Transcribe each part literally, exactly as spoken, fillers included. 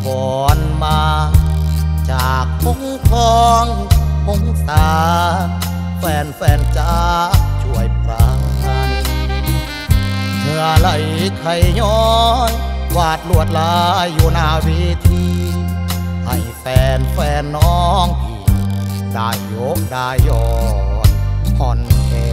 พรมาจากหงทองหงสาแฟนแฟนจ้าช่วยปราณีเมื่อไหลไขย้อยวาดลวดลายอยู่หน้าเวทีให้แฟนแฟนน้องพี่ได้ยกได้ยอดห่อนแข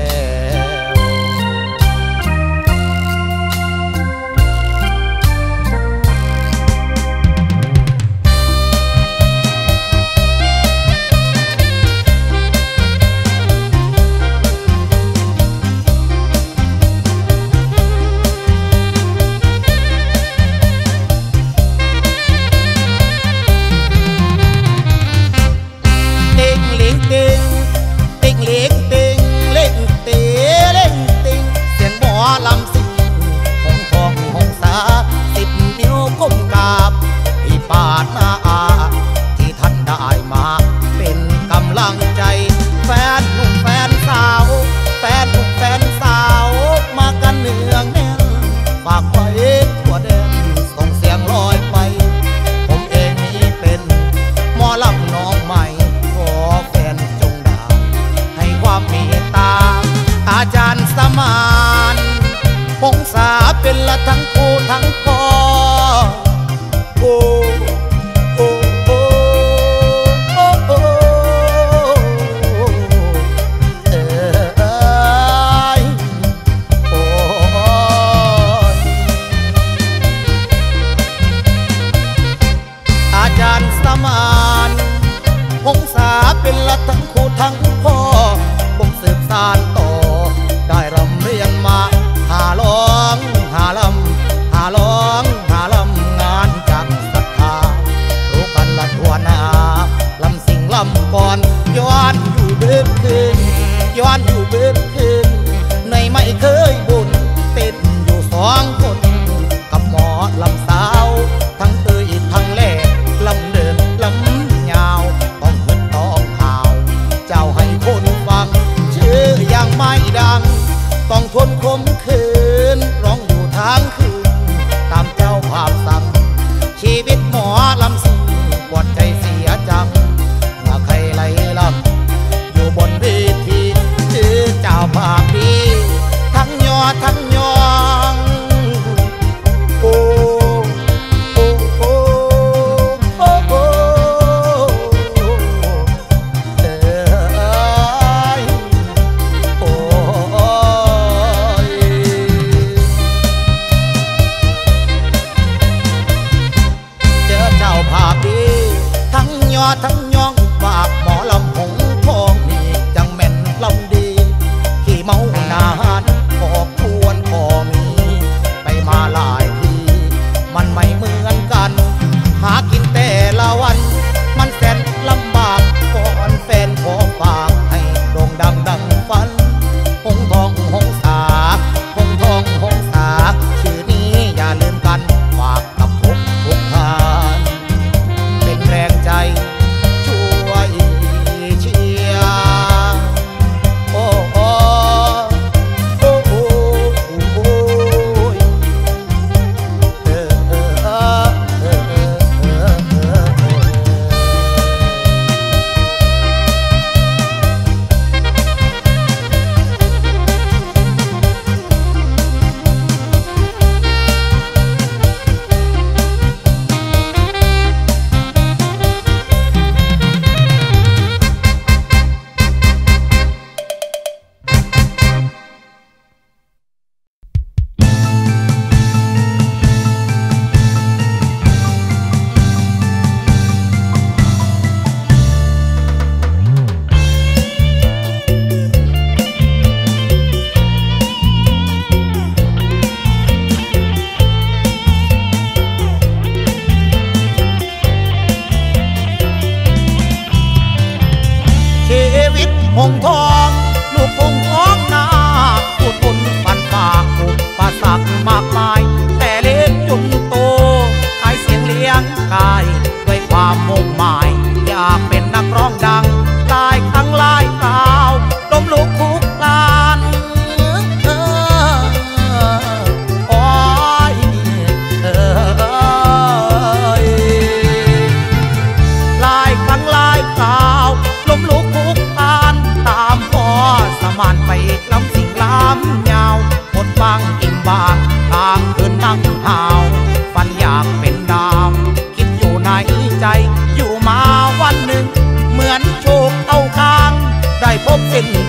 เป็นละทั้งคู่ทั้งพ่อโอ้โอ้โอ้โอ้โอ้เอ้ยโอ้อาจารย์สมานพงษาเป็นละทั้งคู่ทั้งพ่อบ่งสืบสานต่อได้รำเรียนมาหาล้องหาลำหาล้องหาลำงานจากศรัทธารู้กันละทั่วหน้าลำสิ่งลำก่อนย้อนอยู่เบื้องคืนย้อนอยู่เบื้องคืนในไม่เคยบุญเต้นอยู่สองคนกับหมอลำสาวทั้งเตยทั้งแหล่ลำเดินลำยาวต้องเหินต้องข่าวเจ้าให้คนฟังชื่อยังไม่ดังต้องทนคมคืนร้องอยู่ทางคืนตามเจ้าภาพสั่งชีวิตหมอลำสิ่งปวดใจเสียจังเมื่อใครไหลลำอยู่บนเวทีชื่อเจ้าภาพดีทั้งยอทั้งยองโอ้โอ้โอ้โอ้โอ้เอ้ยโอ้ภาพดีทั้งยอทั้งยองฝากหมอลำหงทองนี่จังแม่นลำดีขี่เมานานขอบควรพอมีไปมาหลายทีมันไม่เหมือนกันหากินแต่ละวันมันแสนลำบากก่อนแฟนขอฝากให้โด่งดังดังฝันหงทองหงสาหงทองหงสาชื่อนี้อย่าลืมกันฝากกับทุกทุกท่านแรงใจช่วยเชียร์โอ้โอ้โอ้โอ้โอ้เออเออเออเออเออเอหงทองลูกหงทองนาพูดบนปันปากอุปสรรคมากมายแต่เล็กจนโตขายเสียงเลี้ยงกายด้วยความมุ่งหมายอยากเป็นนักร้องดังหลายครั้งหลายคราวล้มลุกคลุกคลานโอ้ยเออ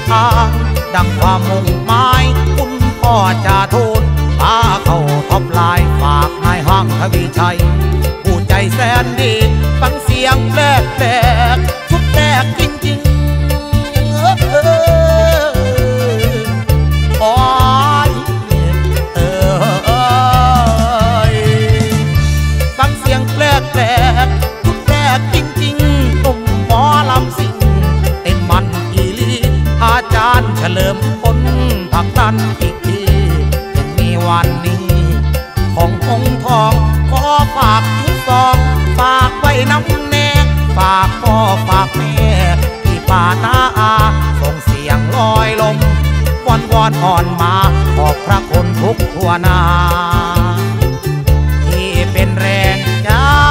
ทางดังความมุ่งหมายคุณพ่อจะทูลพาเข้าท็อปไลน์ฝากนายห้างทวีชัยผู้ใจแสนดีฟังเสียงแปลกแปลกชุดแปลกจริงๆเออเออโอ้ยเออฟังเสียงแปลกแปลกชุดแปลกจริงๆตุ่มหมอลำสิงเต็มมันอีลีอาจารย์เฉลิมพลผักดันอีกทียังมีวันนี้ขององค์ทองขอฝากชุดซองฝากไว้น้ำแน่ฝากพ่อฝากแม่ที่ป่านาอาส่งเสียงลอยลมวอนวอนอ่อนมาขอบพระคุณทุกทั่วหน้าที่เป็นแรงใจ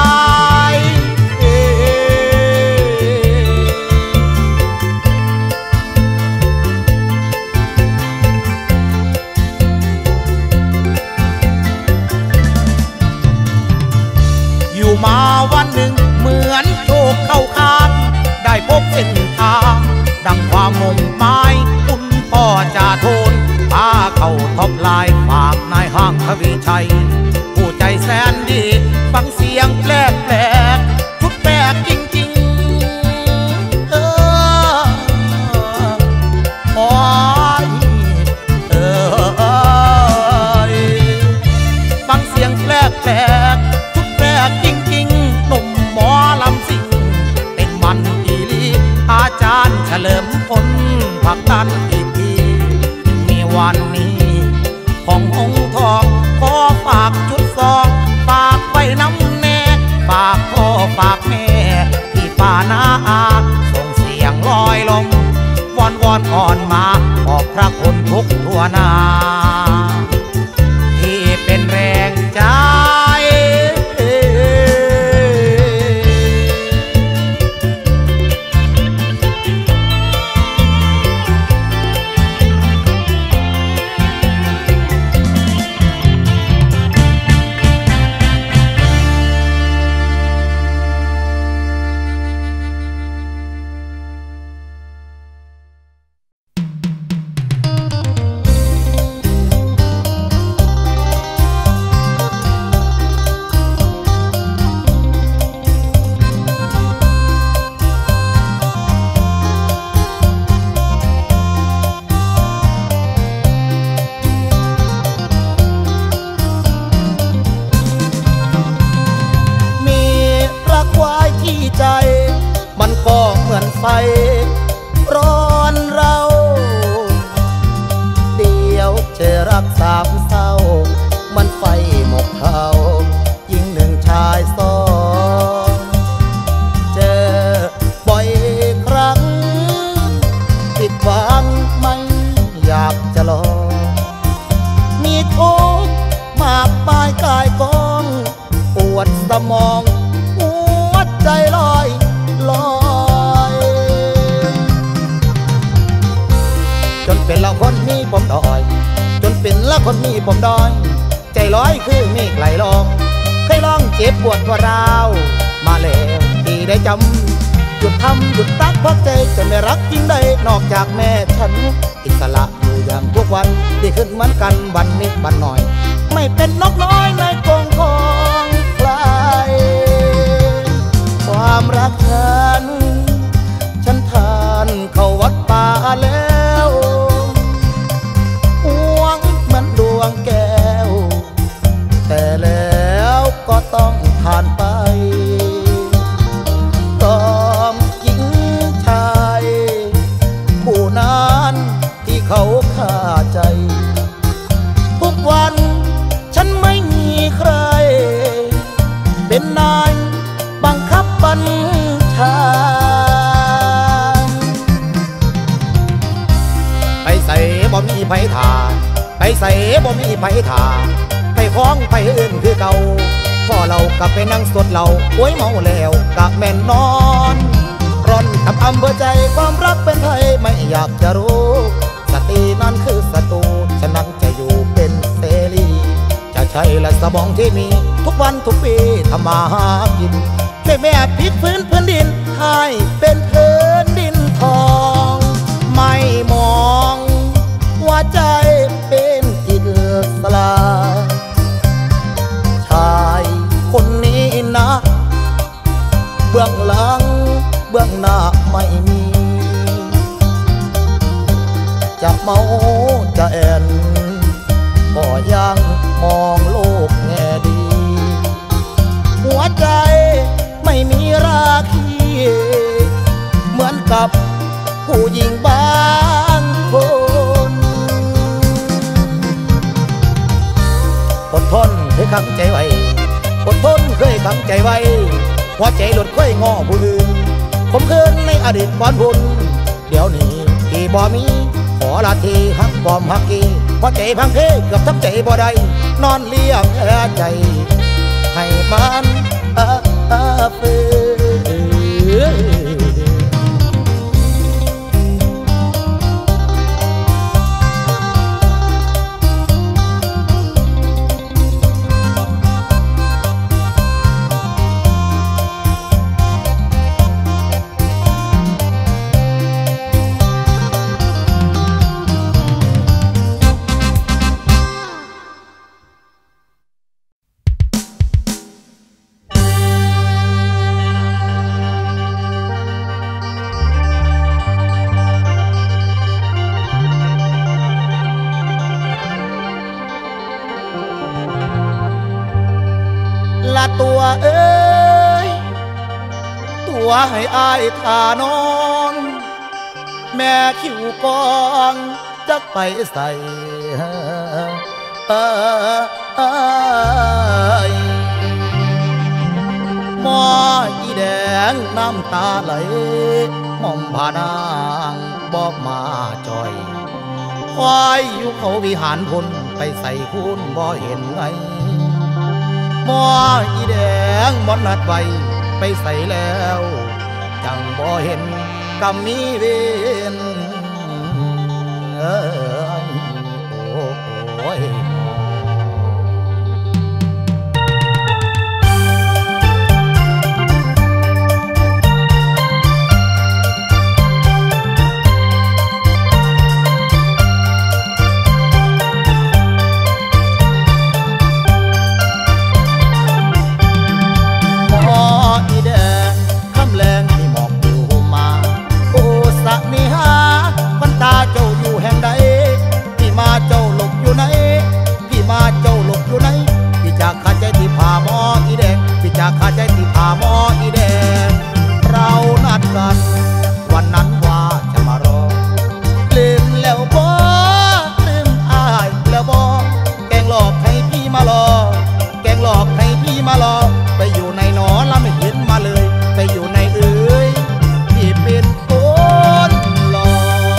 มาวันหนึ่งเหมือนโชคเข้าข้างได้พบเส้นทางดังความมุ่งหมายคุณพ่อจะทูลพาเข้าท็อปไลน์ฝากนายห้างทวีชัยผู้ใจแสนดีฟังเสียงแปลกแปลกชุดแปลกจริงๆเออโอ้ยเออฟังเสียงแปลกแปลกจริงๆหนุ่มหมอลำสิงเป็นมันอีลีอาจารย์เฉลิมพลผักดันอีกทีมีวันนี้ขององค์ทองขอฝากชุดซองฝากไว้น้ำแน่ฝากพ่อฝากแม่ที่ป่านาอาส่งเสียงลอยลมวอนวอนอ่อนมาขอบพระคุณทุกทั่วหน้าที่เป็นแรงใจร้อนเราเดียวจะรักสามเศร้ามันไฟหมกเทายิ่งหนึ่งชายสองเจอบ่อยครั้งผิดหวังไม่อยากจะลองมีทุกข์มากมายกายกองปวดสมองหัวใจลอยลอยจนเป็นละคนมีปมดอยจนเป็นละคนมีปมดอยใจลอยคือเมฆไหลลองเคยลองเจ็บปวดว่าร้าวมาแล้วที่ได้จำหยุดทำหยุดรักเพราะใจจนไม่รักจริงได้นอกจากแม่ฉันอิสระอยู่อย่างทุกวันดีขึ้นเหมือนกันวันนิดวันหน่อยไม่เป็นนกน้อยในกรงของใครความรักฉันฉันทานเข้าวัดป่าแล้วหวงเหมือนดวงแก้วแต่แล้วก็ต้องผ่านไปต้องหญิงชายผู้นั้นที่เขาฆ่าใจทุกวันฉันไม่มีใครเป็นนายบังคับบัญชาไปใส่บ่มีไผถาไปใส่บ่มีไผถาไปคล้องไปอื่นคือเก่าพ่อเรากลับไปนั่งสดเราโอ้ยเมาแล้วกะแม่นนอนร่อนกับอำเภอใจความรักเป็นไทยไม่อยากจะรู้สตินั้นคือศัตรูฉันนั่งจะอยู่เป็นเสรีจะใช้และสมองที่มีทุกวันทุกปีทำมาหากินช่วยแม่พลิกพื้นพื้นดินให้เป็นพื้นดินทองไม่มองวใจเป็นอิสระชายคนนี้นะเบื้องหลังเบื้องหน้าไม่มีจะเมาจะแอนก็ยังมองโลกแง่ดีหัวใจไม่มีราคีเหมือนกับผู้หญิงบางคนอดทนเคยขังใจไว้อดทนเคยขังใจไว้หัวใจหลุดค่อยงอผู้อื่นผมคืนในอดีตก่อนบุญเดี๋ยวนี้ที่บ่มีขอลาทีหักบอมหักกีหัวใจพังเพเกือบทับใจบ่ได้นอนเลี้ยงใจให้มันเออเออเปื่ตัวเอ้ยตัวให้อายทานอนแม่คิวกองจักไปใส่เอ้ยมออีแดงน้ำตาไหลหม่อมพานางบอกมาจอยควายอยู่เขาวิหารพลไปใส่คุณบ่เห็นไงมออีแดงมอนนัดไว้ไปใส่แล้วจังบ่เห็นกำมีเวนเอ้ยโอ้ยข้าใจที่พาหมออีแดงเรานัดกันวันนั้นว่าจะมารอลืมแล้วบ่ลืมอายแล้วบ่แกงหลอกให้พี่มารอแกงหลอกให้พี่มารอไปอยู่ในหนอแล้วไม่เห็นมาเลยไปอยู่ในเอ้ยที่เป็นคนหลอก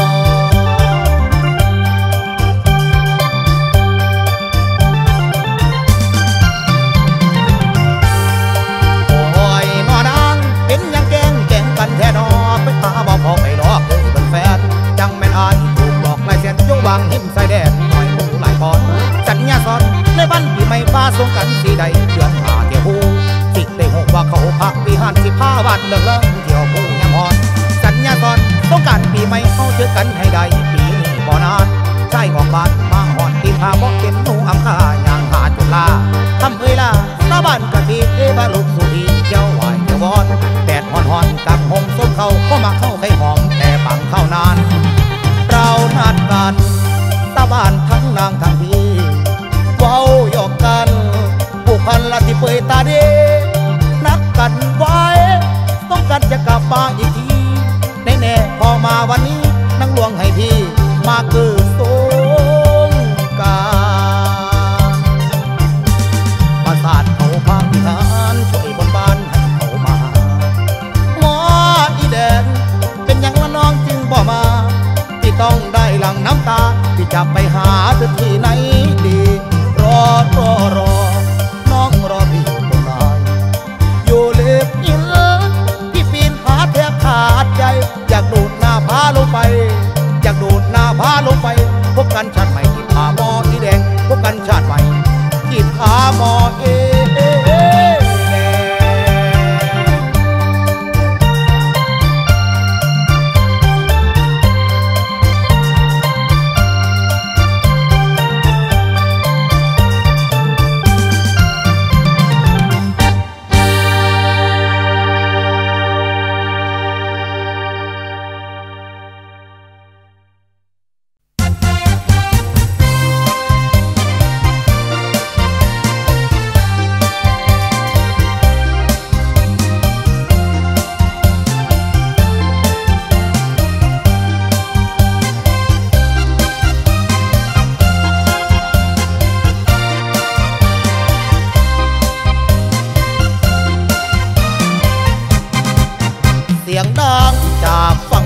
แค่นอไปตาบ่พอไปหลอกเลยเป็นแฟนจังแม่นอายถูกหลอกลายเส้นโยบังหิมใส่แดดหน่อยหมูหลายปอนสัญญาซ้อนในบ้านปีใหม่ฟ้าสงกันสีใดเดือนหาเที่ยวผู้สิได้หกว่าเขาพักปีหันสิผ้าวัดเลิกเลิกเที่ยวผู้ยำฮอนสัญญาซ้อนต้องการปีใหม่เขาเจอกันให้ได้ปีนี้บ่นานใช่ออกบ้านมาหอนตีพาบอกเป็นหนูอำคาอย่างหาจุฬาทำเอ้ยล่ะสาบ้านกะทิเอบาลุกสุดีเจ้าไหวเจ้าวอนแดดหอนๆกับหงส้มเขาก็มาเข้าไข่หอมแต่ปังเข้านานเรานัดกันตาบ้านทั้งนางทั้งพี่เว้าหยอกกันผู้พันละที่เปยตาเดนัดกันไว้ต้องกันจะกลับมาอีกทีแน่ๆพอมาวันนี้นั่งลวงให้พี่มาเกิดสงกรานต์ประสาทเขาพาพิธานช่วยบนบ้านให้เขามาหมออีแดงเป็นอย่างละน้องจึงบ่มาที่ต้องได้หลังน้ำตาที่จะไปหาเธอที่ไหนดีรอรอรอน้องรอพี่อยู่ตรงไหนอยู่เล็บอินพี่ปีนหาแทบขาดใจอยากดูดหน้าพาลงไปอยากดูดหน้าพาลงไปพบกันชาติใหม่ที่ผาหมออีแดงพบกันชาติใหม่ที่ผาหมอเอ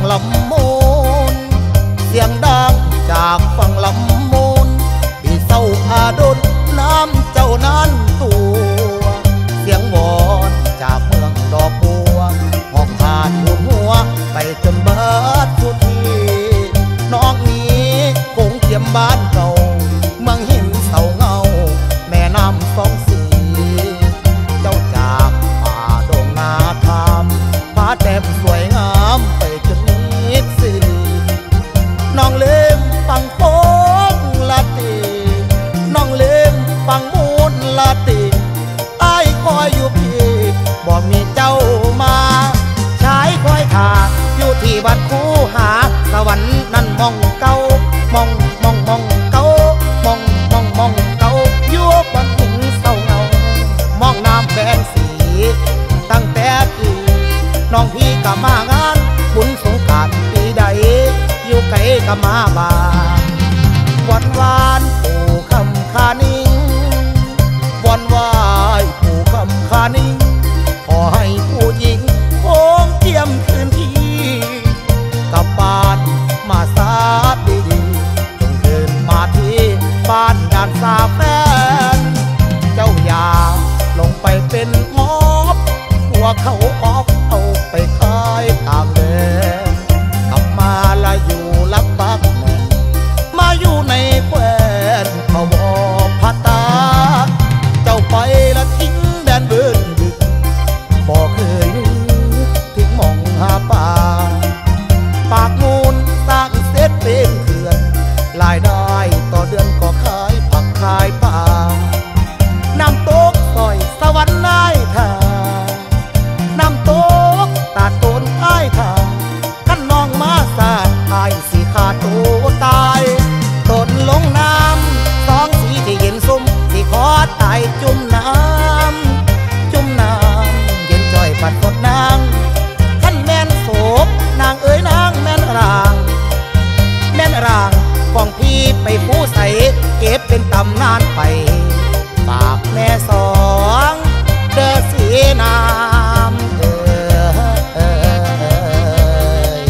ลำมูลเสียงดังจากฝั่งลำมูลที่เศร้าอาดลน้ำเจ้านั้นตัวเสียงวอนจากเมืองดอกบัวหอกผ่านหัวหัวไปจนเบิดทุกทีน้องนี้คงเทียมบ้านเก่าเมืองหินเสาเงาแม่น้ำสองสีเจ้าจากป่าดงนาคำฟ้าแต้มสวยงามไปจนนิดสิน้องเล่มฟังโค้งลาตีน้องเล่มฟังมูลลาตีไอ้คอยอยู่พี่บ่มีเจ้ามาชายคอยขาอยู่ที่วัดคูหาสวรรค์นั่นมองเก่ามองมองมองเก่ามองมองมองเก่าอยู่บนหินเศร้าเงามองน้ำแบนสีตั้งแต่พี่น้องพี่ก็มางานบุญสงกรานต์ปีใดอยู่ไกลก็มาบ้านวันวานปู่คำคานิ่งวันวายปู่คำคานิ่งขอให้ผู้หญิงคงเทียมคืนที่กลับบ้านมาสาบดีๆจงคืนมาที่บ้านด่านสาแฟนเจ้าอย่าลงไปเป็นมอบหัวเขาออกเอาไปขายตามแดนกลับมาละอยู่รับบักแม่มาอยู่ในแคว้นเขาบอกพาตาเจ้าไปละทิ้งแดนเบินดึกบอกเคยถึงมองหาป่าปากมูลสร้างเสร็จเป็นเขื่อนรายได้ต่อเดือนก็ขายผักขายป่าน้ำตกซอยสวรรค์นายทาน้ำตกตาโตนอ้ายทาขั้นน้องมาสาดอายสีขาดตัวตายตนลงน้ำสองสีที่เย็นซุ่มที่ขอตายจุ่มน้ำจุ่มน้ำเย็นจ่อยปัดกดนางขั้นแม่นโศกนางเอ๋ยนางแม่นรางแม่นรางของพี่ไปผู้ใสเก็บเป็นตำนานไปฝากแม่สองเด้อสีน้ำเอ่ย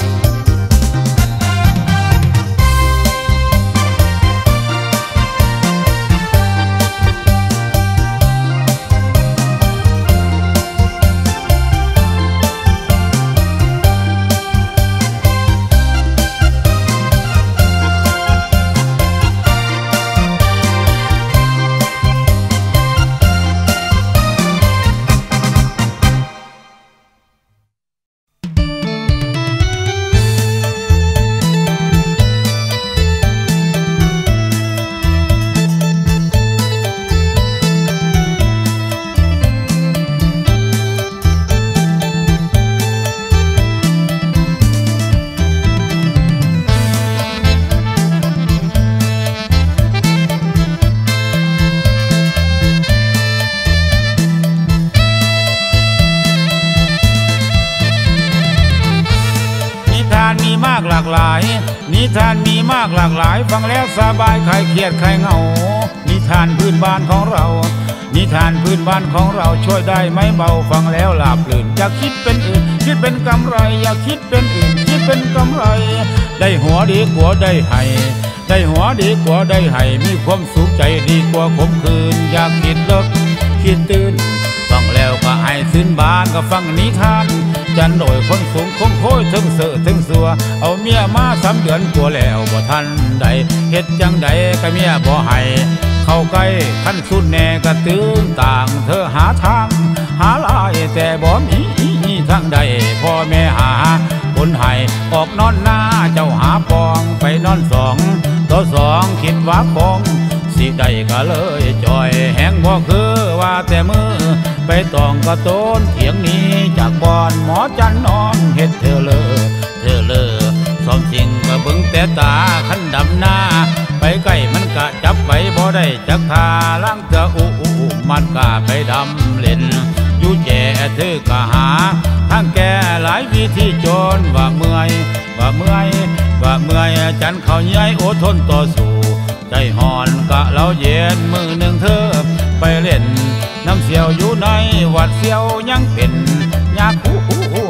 หลากหลายนิทานมีมากหลากหลายฟังแล้วสบายใครเครียดใครเหงานิทานพื้นบ้านของเรานิทานพื้นบ้านของเราช่วยได้ไม่เบาฟังแล้วหลับลื่นอย่าคิดเป็นอื่นคิดเป็นกำไรอย่าคิดเป็นอื่นคิดเป็นกำไรได้หัวดีกว่าได้ให้ได้หัวดีกว่าได้ให้มีความสุขใจดีกว่าขมขื่นอยากคิดเลิกคิดตื่นฟังแล้วก็ให้สิ้นบ้านก็ฟังนิทานจันโดยคนสูงคงโค้ยถึงเสือถึงสัวเอาเมียมาสามเดือนกลัวแล้วบ่ทันใดเฮ็ดจังใดก็เมียบ่ให้เข้าใกล้ขั้นสุดแน่ก็ตื่นต่างเธอหาทางหาลายแต่บ่มีทางใดพ่อแม่หาคนให้ออกนอนหน้าเจ้าหาปองไปนอนสองต่อสองคิดว่าคงสิได้ก็เลยจอยแหงบ่คือว่าแต่มือไปตองก็โตนเถียงนี้จากบ่อนหมอจันนอนเฮ็ดเธอเลอเธอเลอสมจริงก็เบิ่งแต่ตาขันดำหน้าไปใกล้มันกะจับไว้บ่ได้จักทาล้างเถื่ออู้อู้มันกะไปดำเล่นอยู่แจ่เธอก็หาทางแก่หลายวิธีจนว่าเมื่อยว่าเมื่อยว่าเมื่อยจันเขาใหญ่อดทนต่อสู้ใจหอนกะเราเย็นมือหนึ่งเธอไปเล่นน้ำเสียวอยู่ในวัดเสียวยังเป็นยาคู่ห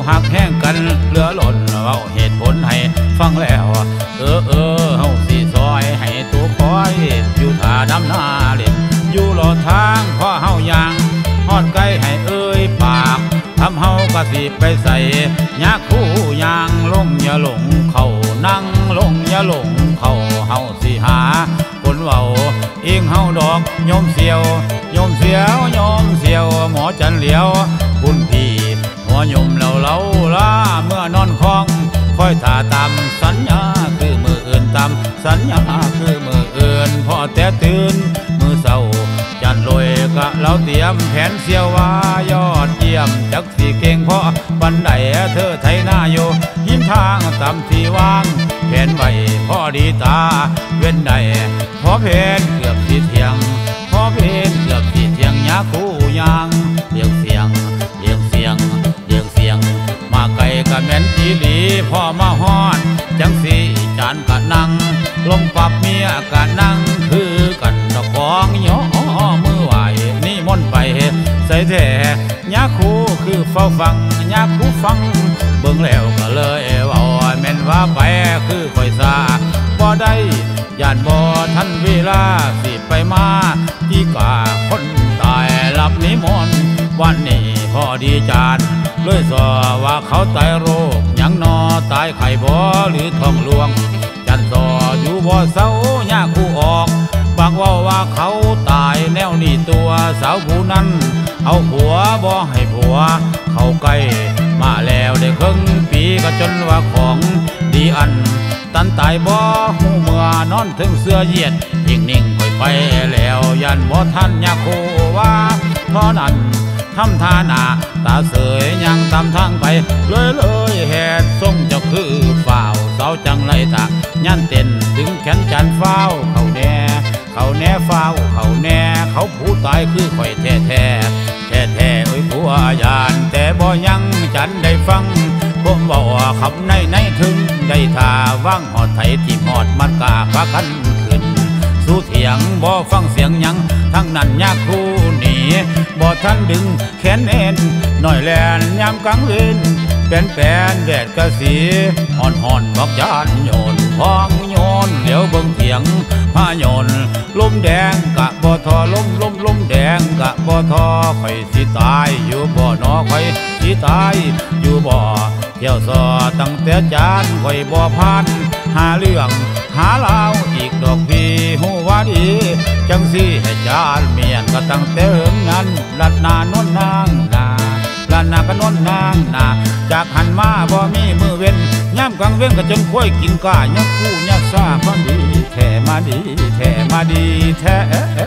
หักแห้งกันเหลือหล่นเว้าเหตุผลให้ฟังแล้วเออเออเฮาสิซอยให้ตัวคอยอยู่ท่าน้ำหน้าเล่นอยู่หลอดทางพอเฮายางฮอดไกลให้เอ้ยปากทำเฮากะสิไปใส่ยาคู่ยางลงอย่าหลงเข้านั่งลงอย่าหลงเข้าเฮาสิหาคนเว้าเองเฮาดอกโยมเสียวโยมเสียวโยมเสียวหมอจันเหลียวบุญพี่หัวโยมเหล่าเหล่าล่าเมื่อนอนคลองคอยท่าตามสัญญาคือมืออื่นตามสัญญาคือมืออื่นพอแต่ตื่นมือเศร้าจันลอยกะเราเตรียมแผนเสียวว่ายอดเยี่ยมจักสีเก่งเพราะบันไดเธอไทยหน้าโยหิมทางตามที่วางแผนไว้พอดีตาเว้นใดพอเพนเกือบสีเทียงพอเพนเกือบสีเทียงยาคู่ยางเลี้ยงเสียงเลี้ยงเสียงเลี้ยงเสียงมาไกลกะแม่นอีหลีพ่อมาฮอดจังสีจานกะนั่งลงปรับเมียกะนั่งคือกันตะกองย่อมือไหวนี่มนไปใส่แท้ยาคูคือเฝ้าฟังยาคูฟังเบิ่งแล้วก็เลยว่าแม่นว่าไปคือคอยซาบ่ได้ย่านบ่ทันเวลาสิไปมาที่กาคนตายรับนิมนต์วันนี้พอดีจานเลยสอว่าเขาตายโรคยังนอตายไข่บ่หรือท้องหลวงจันสออยู่บ่เศร้ายาคูออกปากว่าว่าเขาตายแนวนี้ตัวสาวผู้นั้นเอาผัวบ่ให้ผัวเข้าใกล้มาแล้วได้ครึ่งปีก็จนว่าของดีอันตันตายบ่หูเมื่อนอนถึงเสื้อเยียดยิ่งนิ่งค่อยไปแล้วยันบ่ทันยาโคว่าเท่านั้นทำท่าหน้าตาเสยยังตามทางไปเลยเลยแหดทรงเจ้าคือฝ่าวเสาจังไรตะยันเต้นถึงแขนจันฟ้าวเขาแน่เขาแน่ฟ้าวเขาแน่เขาผู้ตายคือข่อยแท้แท้แท้แท้โอ้ยผัวยานแต่บ่ยังจันได้ฟังผมบอกขับในในถึงได้ท่าว่างหอดไถที่หอดมันกาพากันขึ้นสู้เถียงบ่ฟังเสียงยังทั้งนั้นยากคู่หนีบ่ทันดึงแขนเอ็นหน่อยแลนยามกลางเวนเป็นแปนแดดกะสีห่อนห่อนบอกจานโยนพองโยนเหลียวเบิ่งเถียงผ้าโยนลมแดงกะบ่ทอลมลมลมแดงกะบ่ทอข่อยสิตายอยู่บ่นอข่อยสิตายอยู่บ่เที่ยวซอตั้งแต่จานข่อยบ่พันหาเรื่องหาเล่าอีกดอกพี่หูว่าดีจังสิให้จานเมียนก็ตั้งแต่เหิงนั้นลัดนานนนางนาลัดนาก็นนนางนาจากหันมาบ่มีมือเว้นย่ำกลางเว้นก็จนค่อยกินก้ายักคู่ยักซามาดีแท้มาดีแท้มาดีแท้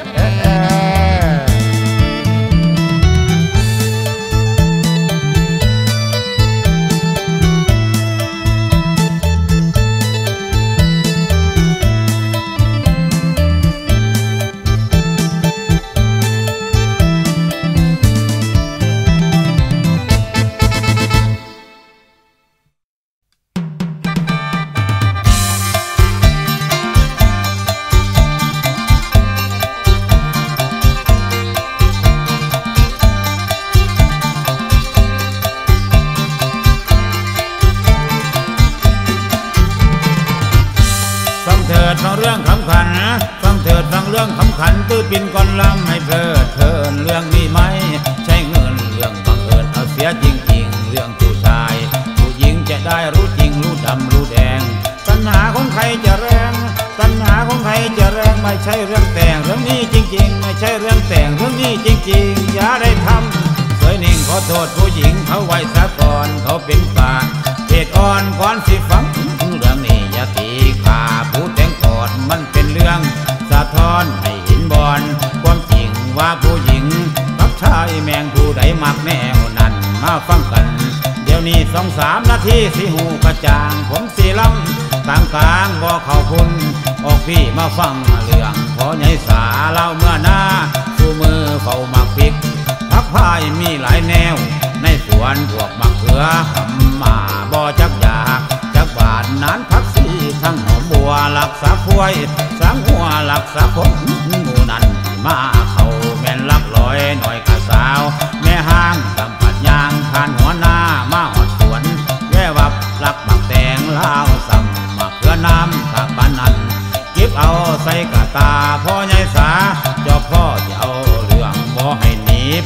ฟังเรื่องคำขันฟังเถิดฟังเรื่องคำขันตื้อปินก่อนลำให้เพลิดเพลินเรื่องนี้ไหมใช่เงินเรื่องบังเอิญเอาเสียจริงๆเรื่องผู้ชายผู้หญิงจะได้รู้จริงรู้ดำรู้แดงตัณหาของใครจะแรงตัณหาของใครจะแรงไม่ใช่เรื่องแต่งเรื่องนี้จริงๆไม่ใช่เรื่องแต่งเรื่องนี้จริงๆอย่าได้ทำสวยนิ่งขอโทษผู้หญิงเขาไว้ซะก่อนเขาเป็นป่าเหตุอ่อนก่อนสิฟังเรื่องนี้อย่าตีขาผู้แต่งก่อนมันเป็นเรื่องสะท้อนให้เห็นบอนความจริงว่าผู้หญิงกับชายแมงผู้ใดมักแนวนั้นมาฟังกันเดี๋ยวนี้สองสามนาทีสิหูกระจ่างผมสีลำต่างกลางบ่เข้าพุ่นออกพี่มาฟังเรื่องพอใหญ่สาเล่าเมื่อหน้าสู้มือเฝ้ามักพริกพักพายมีหลายแนวในสวนพวกมักเขือหำมาบ่จักอยากจักบาทนั้นพักสีทั้งหอมบัวหลักษาพวยสังหัวหลักษาผมหมู่นั้นมาเขาแม่นลักลอยหน่อยกะสาวแม่ห้างกำปัดยางผ่านหัวหน้ามาหอดสวน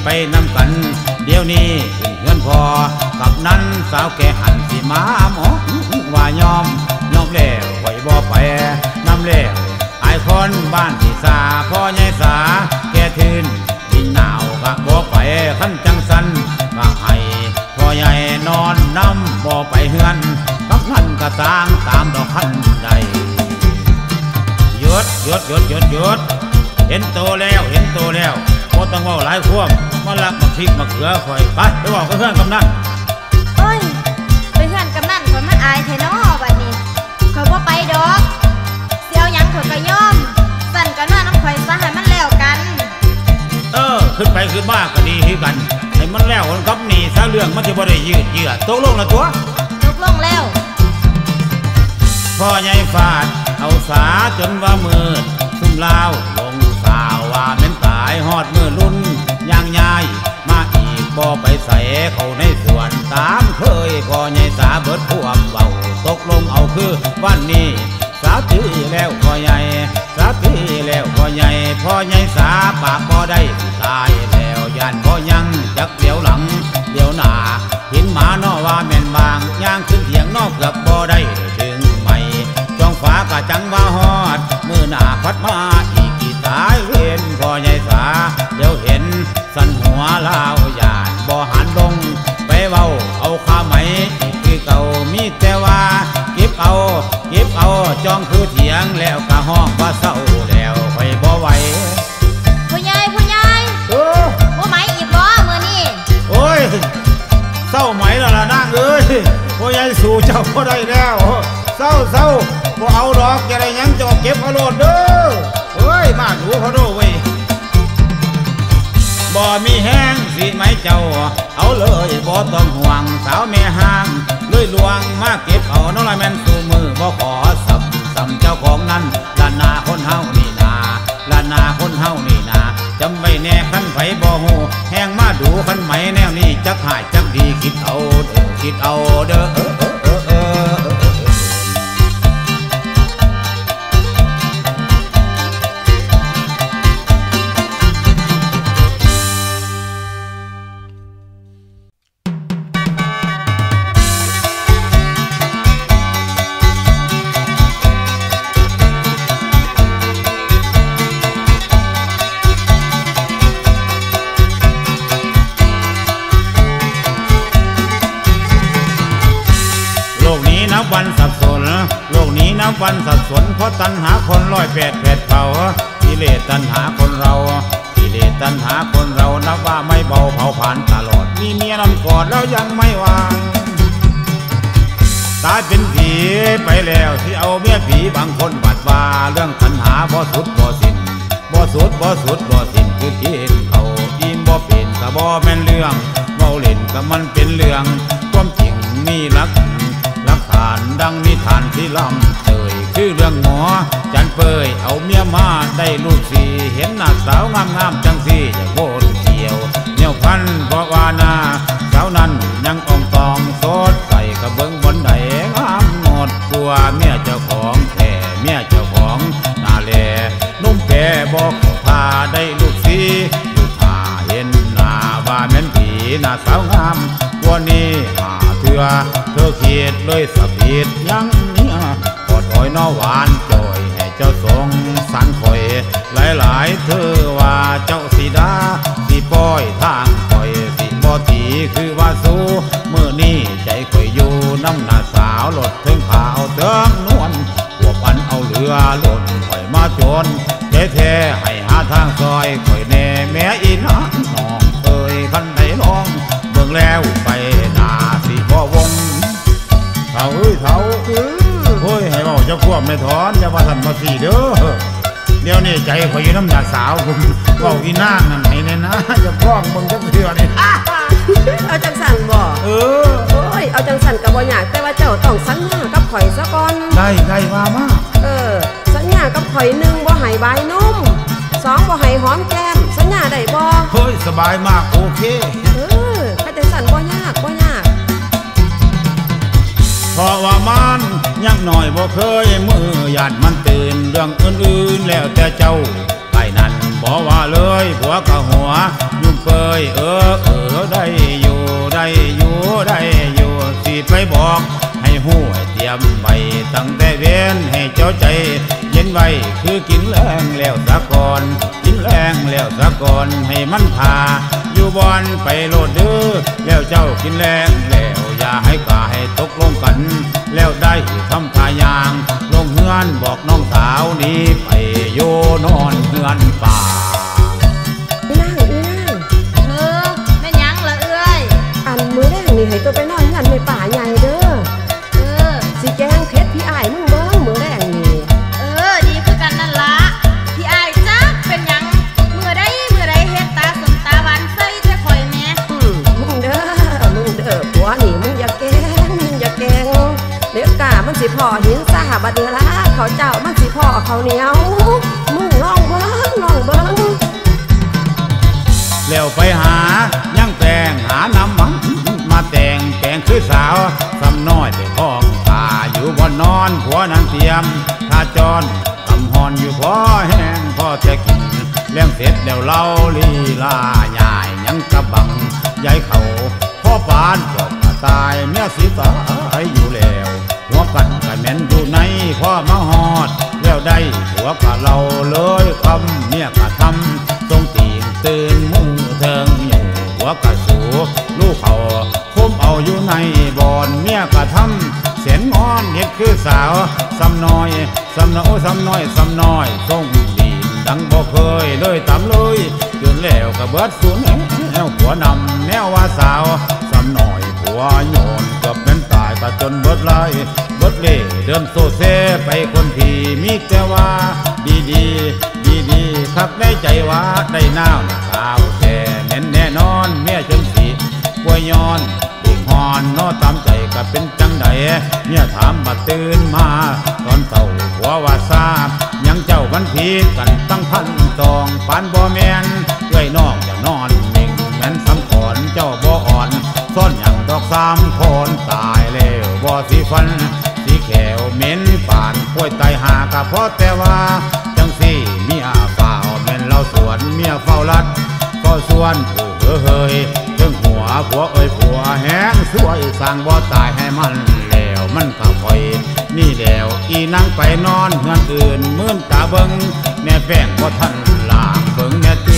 ไปนำกันเดี๋ยวนี้เพื่อนพอกับนั้นสาวแก่หันสิมาหมอว่ายอมยอมแล้วไว้บ่ไปนำแล้วไอคนบ้านที่สาพ่อใหญ่สาแก่ทืนดินหนาวก็บ่ไปขั้นจังสันก็ให้พ่อใหญ่นอนน้ำบ่ไปเฮือนกับนั้นก็ต่างตามดอกขันใดหยุดหยุดหยุดหยุดหยุดเห็นโตแล้วเห็นโตแล้วพอต้องว่าหลายควมมาลักมาพริกมาเขือคอยไปไปบอกกับเพื่อนกำนันโอ้ยไปเพื่อนกำนันคนมันอายเทนอบัดนี้ข่อยบ่ไปดอกเสียวหยังข่อยก็ยอมสั่นก็นอนน้ำข่อยซะให้มันแล้วกันเออขึ้นไปขึ้นมาก็ดีให้กันให้มันแล้วคนกับนี่ซะเรื่องมันจะบ่ได้ยืดเยื้อตกลงละตัวตกลงแล้วพ่อใหญ่ฟาดเอาสาจนว่ามืดซุ่มลาวลงสาวว่าเม้นตายฮอดมือลุ่นย่างยายมาอีกบ่ไปใส่เขาในสวนตามเคยพ่อใหญ่สาเบิดพวมเบาตกลงเอาคือวันนี้สาตีแล้วพ่อใหญ่สาตีแล้วพ่อใหญ่พ่อใหญ่สาปากบ่ได้ตายแล้วย่านพ่อยังจักเดี๋ยวหลังเดี๋ยวหน้าเห็นหมานอว่าแม่นบางย่างขึ้นเถียงนอกเกือบบ่ได้ดึงใหม่จ้องฟ้ากะจังว่าฮอดมือหน้าพัดมาอีกกี่ตายเห็นพ่อใหญ่สาเดี๋ยวเห็นสันหัวลาวย่านบ่หันลงไปเว้าเอาข้าไหมคือเก่ามีแต่ว่าเก็บเอาเก็บเอาจ้องคือเถียงแล้วกะห้องว่าเศร้าแล้วไปบ่ไหวผู้ใหญ่ผู้ใหญ่โอ้บ่ไหมอีกบ่มื้อนี้โอ้ยเศร้าไหมล่ะล่ะนางเอ้ยพ่อใหญ่สู่เจ้าบ่ได้แล้วเศร้าเศร้าบ่เอาดอกจะได้ยังจะเก็บเอาโลดเด้อเฮ้ยมาดูเขาดูเว้ยบ่มีแห้งสิไหมเจ้าเอาเลยบ่ต้องห่วงสาวแม่ห้างเลยลวงมาเก็บเอาน้องละแม่นสู่มือบ่ขอสับสัมเจ้าของนั้นล้านนาคนเฮานี่นาล้านนาคนเฮานี่นาจำไว้แน่คันไผบ่ฮู้แห้งมาดูคันไหมแนวนี้จักหายจักดีคิดเอาเด้อคิดเอาเด้อวันสับสนโลกนี้นับวันสับสนเพราะตัณหาคนร้อยแปดแผดเผากิเลสตัณหาคนเรากิเลสตัณหาคนเรานับว่าไม่เบาเผาผ่านตลอดมีเมียนำกอดแล้วยังไม่วางตายเป็นผีไปแล้วที่เอาเมียผีบางคนบัดว่าเรื่องตัณหาบ่สุดบ่สิ้นบ่สุดบ่สุดบ่สิ้นคือกินเขาอิ่มบ่เป็นก็บ่แม่นเรื่องเมาเล่นก็มันเป็นเรื่องความจริงมีหลักลักฐานดังนิทานที่ลำเตยคือเรื่องหมอจันเปยเอาเมียมาได้ลูกสี่เห็นหน้าสาวงามงามจังสี่อย่าโบนเกี่ยวเหนี่ยวพันบอกว่านาสาวนั้นยังอ่องตองโสดใส่กระเบื้องบนใดงามหมดตัวเมียเจ้าของแท่เมียเจ้าของนาแลนุ่มแก่บอกพาได้ลูกสี่ลูกพาเห็นหน้าว่าแม่นผีหน้าสาวงามตัวนี้เธอเธอเขียดเลยสะพิดยังเนี้ยกอดอ้อยน้อหวานจอยให้เจ้าสงสารคอยหลายๆเธอว่าเจ้าสีดาสีป้อยทางคอยสีบ่ตีคือว่าสู้เมื่อนี้ใจคอยอยู่น้ำหน้าสาวหลดเทิงขาวเทิงนวลหัวปันเอาเรือหล่นคอยมาจนแท้ๆให้หาทางซอยคอยแน่แม่อีน้องน้องเอ้ยคันไหนน้องเบิ่งแล้วไปนาสิพ่อวงเท่าเอ้ยเท่าเฮ้ยให้บอกเจ้าควบไม่ถอนอย่ามาสั่นมาสีเด้อเดี๋ยวนี้ใจข่อยอยู่น้ำหน้าสาวผมบอกอีนางนั่นให้แน่นะอย่าพ้องมึงจักเถื่อนี่เอาจังสันบ่เออโอ้ยเอาจังสันกับบ่อยากแต่ว่าเจ้าต้องสัญญากับข่อยซะก่อนได้ได้ว่ามาเออสัญญากับข่อยหนึ่งบ่ให้บายนุ่มสองบ่ให้หอมแก้มสัญญาได้บ่เฮ้ยสบายมากโอเคเออถ้าจังสันบ่ยากบ่ยากเพราะว่ามันยังหน่อยบ่เคยมือหยาดมันตื่นเรื่องอื่นๆแล้วแต่เจ้าไปนั่นบอกว่าเลยผัวกับหัวยุ่งเปยเออเออได้อยู่ได้อยู่ได้อยู่สิไปบอกให้หู้ให้เตรียมไว้ตั้งแต่เว้นให้เจ้าใจเย็นไว้คือกินแรงแล้วสะก่อนกินแรงแล้วสะก่อนให้มันพาอยู่บอนไปโลดเด้อแล้วเจ้ากินแรงแล้วอย่าให้กาให้ตกลงกันแล้วได้ทำทายางลงเฮือนบอกน้องสาวนี้ไปโยนอนเฮือนป่าอีนางอีนางเออแม่นยังละเอ้ยอันมื้อแรกนี่ให้ตัวไปนอนเฮือนในป่าใหญ่เด้อเออสิแกงเพชรพี่อ้ายมึงเบิ่งมื้อแรกนี่เออดีคือกันนั่นละพี่อ้ายจักเป็นหยังมื้อใดมื้อใดเฮ็ดตาสมตาหวานใส่แต่ข่อยแม่อืมมึงเด้อมึงเด้อผัวนี่มึงอย่าแกงมึงอย่าแกงเดี๋ยวกะมันสิพ่อหินซาบัดเดี๋ยวละเขาเจ้ามันสิพ่อเขาเหนียวมึงลองเบิ่งลองเบิ่งแล้วไปหายังแต่งหาน้ำมันมาแต่งแกงคือสาวซ้ำน้อยไปคล้องตาอยู่บนนอนผัวนั้นเตรียมถ้าจรกำหอนอยู่พอแห้งพอจะกินเลี้ยงเสร็จแล้วเล่าลีลาใหญ่ยังกระบังยายเขาพ่อปานจบตายเมียสีตายอยู่แล้วหัวกันกันแม่นอยู่ในพ่อมาหอดแล้วได้หัวกะเราเลยคำเมียกะทำทรงตีนตื่นมุ่งเทิงอยู่หัวกะสูลูกเขาคมเอาอยู่ในบ่อนเมียกะทำเสียนงอนเห็ดคือสาวซ้ำน้อยซ้ำน้อยซ้ำน้อยซ้ำน้อยทรงดีดังบ่เคยเลยตำเลยจนแล้วกะเบิดสูญแนวหัวนำแนวว่าสาวซ้ำน้อยหัวโยนเกือบเป็นตายกะจนเบิดไหลเบิดเล่เดินโซเซไปคนที่มีแต่ว่าดีดีดีดีครับได้ใจว่าได้น้ำข้าวแต่แน่นแน่นอนเมียจนสีป่วยย้อนอีกหอนนอตามใจก็เป็นจังใดเมียถามมาตื่นมาตอนเต่าหัวว่าทราบยังเจ้าวันพีกันตั้งพันตองปานบ่แมนด้วยนอกอย่านอนนิ่งแม่นสำขอนเจ้าบ่อ่อนซ่อนอย่างดอกสามคนตายแล้วบ่สีฟันสีแขวเหม็นป่านป่วยตายหากะเพราะแต่ว่าจังสี่เมียเฝ้าแม่นเราสวนเมียเฝ้ารัดก็ส่วนผู้เฮ้อเฮยถึงหัวผัวเอ้ยผัวแห้งสวยสร้างบ่ตายให้มันแล้วมันก็คอยนี่แล้วอีนั่งไปนอนเฮือนอื่นมื่นตาเบิงแน่แป้งบ่ทันลางเบิงแน่ตี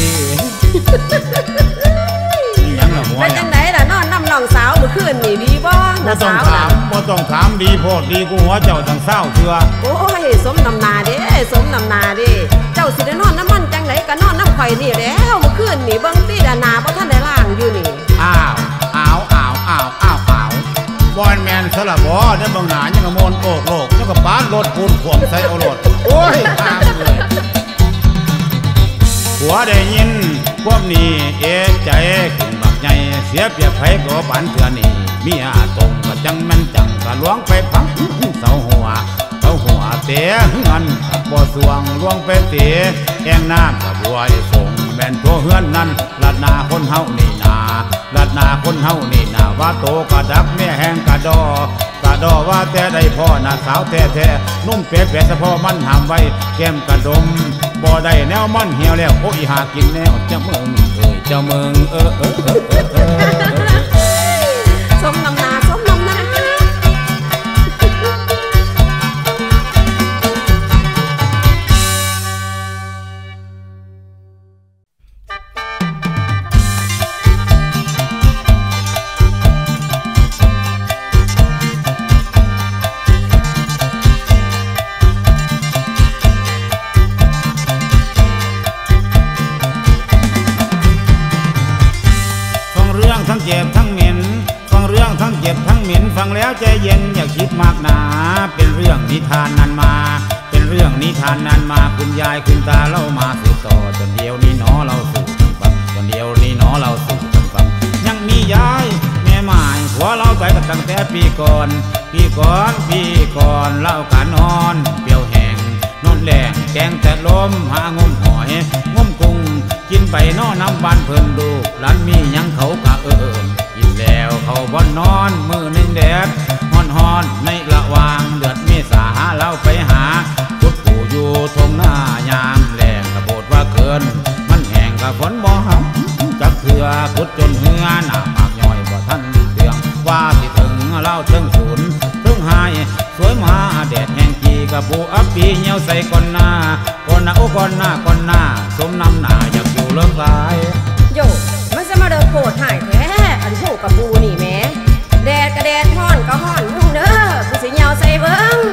ยังละหัวเป็นจังไดล่ะนอนน้ำน้องสาวเมื่อคืนนี่ดีบ่บ่ต้องถามบ่ต้องถามดีโพดดีกูหัวเจ้าทั้งเศร้าเถื่อโอ้ยสมน้ำนาเด้สมน้ำนาเด้เจ้าสิได้นอนน้ำมันจังไดก็นอนน้ำข่อยนี่แล้วเมื่อคืนนี่เบิ่งตีดานาบ่ทันได้ล้างอยู่นี่อ้าวอ้าวอ้าวอ้าวอ้าวอ้าวบอนแมนสละบ่ได้บางหนายังกระโมนโกกโลกยังกระปานรถปูนขวมใส่เอารถโอ้ยตามเลยหัวได้ยินพวกนี้เอ๊ะใจขึ้นบักใหญ่เสียเปรียบไผก็ปานเถื่อนี่มีอาตรงก็จังแม่นจังก็ล้วงไปพังเสาหัวเสาหัวเตะเฮือนกับบ่สวงล้วงไปเตะแองน้ำกับบัวได้ส่งแม่นตัวเฮือนนั้นลัดนาคนเฮานี่นาลัดนาคนเฮานี่นาว่าโตกระดักแม่แห้งกระดอกระดอว่าแต่ได้พ่อน่ะสาวแท้แท้นุ่มเป๊ะแปะสะพอมันหามไว้แก้มกระดมบ่ได้แนวมันเหี่ยวแล้วโอ้ยหากินแนวเจ้าเมืองเอ้ยเจ้าเมืองเออเออเออเออสมน้ำนาสมน้ำนาทั้งเจ็บทั้งเหม็นฟังเรื่องทั้งเจ็บทั้งเหม็นฟังแล้วใจเย็นอย่าคิดมากหนาเป็นเรื่องนิทานนานมาเป็นเรื่องนิทานนานมาคุณยายคุณตาเล่ามาสืบต่อจนเดียวนี้หนอเราสู่กันฟังจนเดียวนี้หนอเราสู่กันฟังยังมียายแม่หมายหัวเราไปกันตั้งแต่ปีก่อนปีก่อนปีก่อนเล่ากันนอนเปรียวแห้งนอนแหลงแกงแต่ลมหางมหอยงมกุ้งกินไปนอนน้ำบานเพิ่นดูร้านมียังเขากะเอิญกินแล้วเขาบ่นอนมือหนึ่งแดดฮ้อนฮ้อนในระหว่างเดือดเมษาเราไปหาพุดผู้อยู่ทงหน้ายามแรงกระโบดว่าเกินมันแห้งกะฝนบ่หักจักเถื่อขุดจนเหือหน้าปากย่อยบ่ทันเตืองว่าสิถึงเล่าถึงศูนย์ถึงหายสวยมาแดดแห้งจีกระปูอัปปีเหี่ยวใส่ก้อนหน้าก้อนหน้าโอ้ก้อนหน้าก้อนหน้าสมน้ำหน้าอยากอยู่เลิกลายโยมันจะมาเดินโกรธหายแท้อันผู้กับบูนี่แม่แดดกระแดดห้อนก็ห้อนมึงเด้อกูสิเหี่ยวใส่เบิ้ง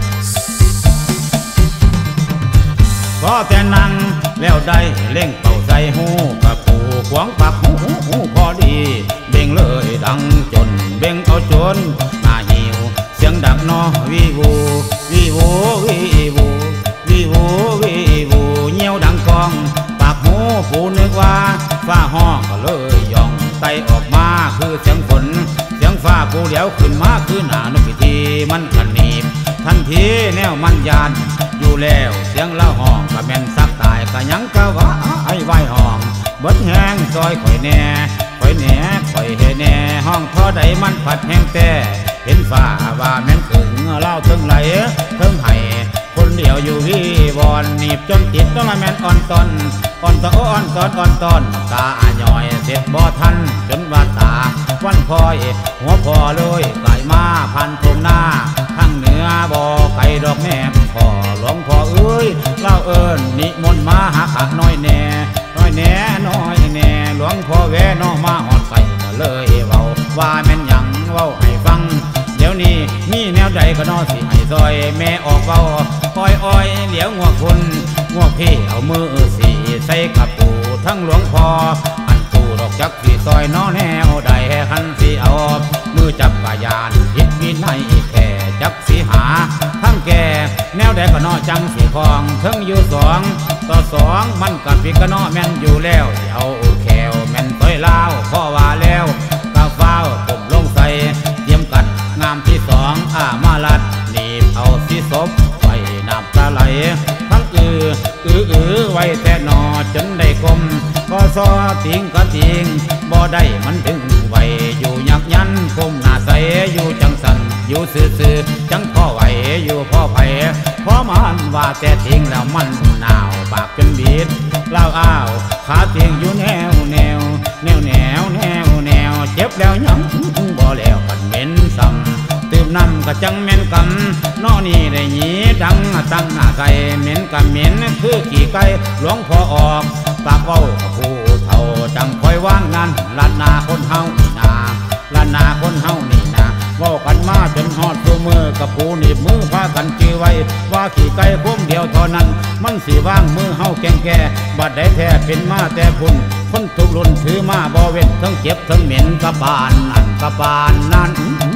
พอแต่นั่งแล้วได้เล่งเป่าใส่หูกระปูขวางปากหูหูพอดีเบ่งเลยดังจนเบ่งเอาจนหน้าหิวเสียงดังนอวีวูวีวูวีวูวีวูวีวูเงี้ยวดังกองปากหูผู้นึกว่าฟ้าห้องก็เลยย่องไตออกมาคือเสียงฝนเสียงฟ้าผู้เดียวขึ้นมาคือหน้านกพิธีมันขนีบทันทีแนวมันยานอยู่แล้วเสียงเล่าห้องก็แม่นสักตายก็ยังกะว่าไอ้ไว้ห้องเบิดแห้งซอยข่อยแน่ข่อยแหน่ข่อยเฮแน่ห้องพอใดมันผัดแห้งแต่เห็นฟ้าว่าแม่นถึงเล่าถึงไหลถึงไห้คนเดียวอยู่วิวอนหนีบจนติดต้องแม่นอ่อนตอนอ่อนตอนอ่อนตอนอ่อนตอนตาหน่อยเสร็จบ่ทันจนว่าตาวันคอยหัวพอเลยไก่มาพันตรงหน้าทั้งเหนือบ่อไก่ดอกแม่พ่อหลวงพ่อเอ้ยเล่าเอิญนิมนต์มาหาขาน้อยแน่น้อยแน่น้อยแน่หลวงพ่อแวะน้องมาหอดใส่ก็เลยเว้าว่าแม่นยังเว้าให้ฟังเดี๋ยวนี้มีแนวใดก็นอสิให้ซอยแม่ออกเว้าอ้อยอ้อยเหลียวงัวคุณงัวพี่เอามือสีใส่กับปูทั้งหลวงพ่ออันปูดอกจักสีซอยน้อแนวใดคันสีเอามือจับกายานพิษวินัยแค่จักสีหาทั้งแก่แนวใดก็นอจังสีคองทั้งอยู่สองต่อสองมันกับพี่ก็นอแม่นอยู่แล้วเอาแขวแม่นต้อยลาวพ่อว่าแล้วกาฟ้าวผมลงใส่เตรียมกัดงามที่สองอามาลัดหนีบเอาสีศพไว้น้ำตาไหลทั้งอืออืออือไว้แต่นอจนได้กลมก็ซอทิ้งก็ทิ้งบ่ได้มันถึงไว้อยู่ยักยันคมหน้าใสอยู่จังสันอยู่ซื่อๆจังพ่อไหวอยู่พ่อไผ่เพราะมันว่าแต่ทิ้งแล้วมันหนาวปากจนบีดเล่าอ้าวขาเตียงอยู่แนวแนวแนวแนวแนวแนวเจ็บแล้วยังบ่แล้วกันเหม็นซ้ำตื่มน้ำก็จังเหม็นกำนอนี่ได้หนีดังตั้งหน้าไก่เหม็นกำเหม็นคือขี่ไก่หลวงพ่อออกปากเว้าผู้เท่าจังคอยว่างนั้นลานนาคนเฮานี่นาลานนาคนเฮานี่นาเว้ากันมาจนฮอดตัวมือกับปูหนีบมือพากันจื้อไว้ว่าขี่ไก่พวงเดียวเท่านั้นมันสิว่างมือเฮาแกงแก่บัดได้แท้เป็นมาแต่พุ่นคนทุกรุ่นถือมาบ่เว้นทั้งเจ็บทั้งเหม็นกะบานนั่นกะบานนั่น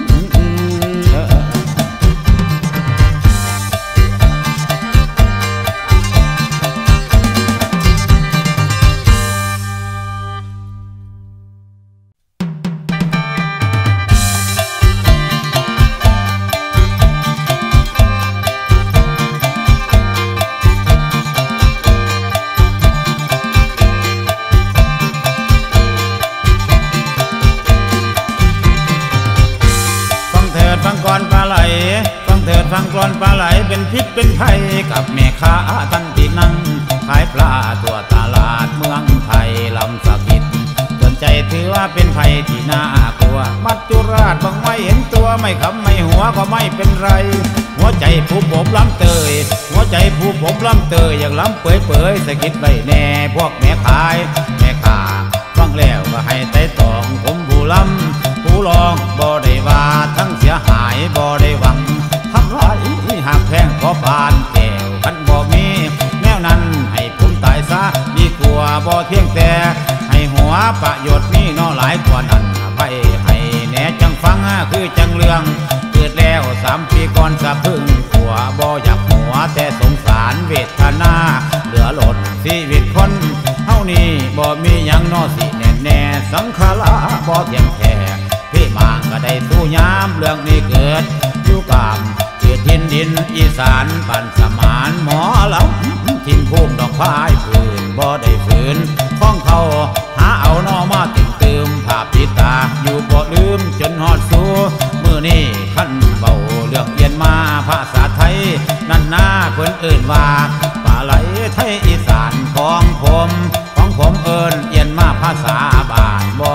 ฟังกลอนปลาไหลเป็นพิษเป็นภัยกับแม่ค้าท่านที่นั่งขายปลาทั่วตลาดเมืองไทยลำสะกิดสนใจถือว่าเป็นภัยที่น่ากลัวมัจจุราชบางไม่เห็นตัวไม่ขำไม่หัวก็ไม่เป็นไรหัวใจผู้ผมล้ำเตยหัวใจผู้ผมล้ำเตยอย่างล้ำเปื่อยเปื่อยสะกิดใบแน่พวกแม่ขายแม่ค้าฟังแล้วก็ให้ไต่ตองผมผู้ล้ำผู้ลองบ่ได้ว่าทั้งเสียหายบ่ได้หวังทำร้ายหากแพงขอบานแก้วกันบ่มีแนวนั้นให้ผมตายซะดีกว่าบ่เที่ยงแต่ให้หัวประโยชน์มีน้อหลายกว่านั้นไปให้แน่จังฟังคือจังเรื่องเกิดแล้วสามปีก่อนสะพึ่งขัวบ่อยากหัวแต่สงสารเวทนาเหลือหล่นชีวิตคนเฮานี่บ่มีหยังน้อสิแน่แน่สังขารบ่เที่ยงแท้พี่มางก็ได้สู้ยามเรื่องนี้เกิดอยู่กามเกิดทินดินอีสานปันสมานหมอลำทิ้งภูมิดอกพายฝืนบ่ได้ฝืนข้องเขาหาเอานอมาติ่งเติมภาพติดตาอยู่บ่ลืมจนฮอดสู้มือนี้ขั้นเบาเรื่องเอียนมาภาษาไทยนั่นหน้าเพิ่นเอิ่นว่าปลาไหลไทยอีสานของผมของผมเอิ้นเอียนมาภาษาบ้านบ่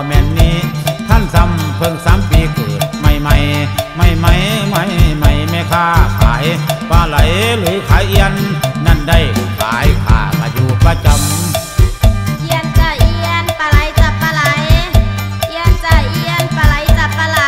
พิ่งสามปีเกิดใหม่ใหม่ไม่ไม่ไม่ไม่ไม่ค้าขายปลาไหลหรือขายเอียนนั่นได้ขายข้าก็อยู่ประจำเอียนจะเอียนปลาไหลจับปลาไหลเอียนจะเอียนปลาไหลจับปลาไหล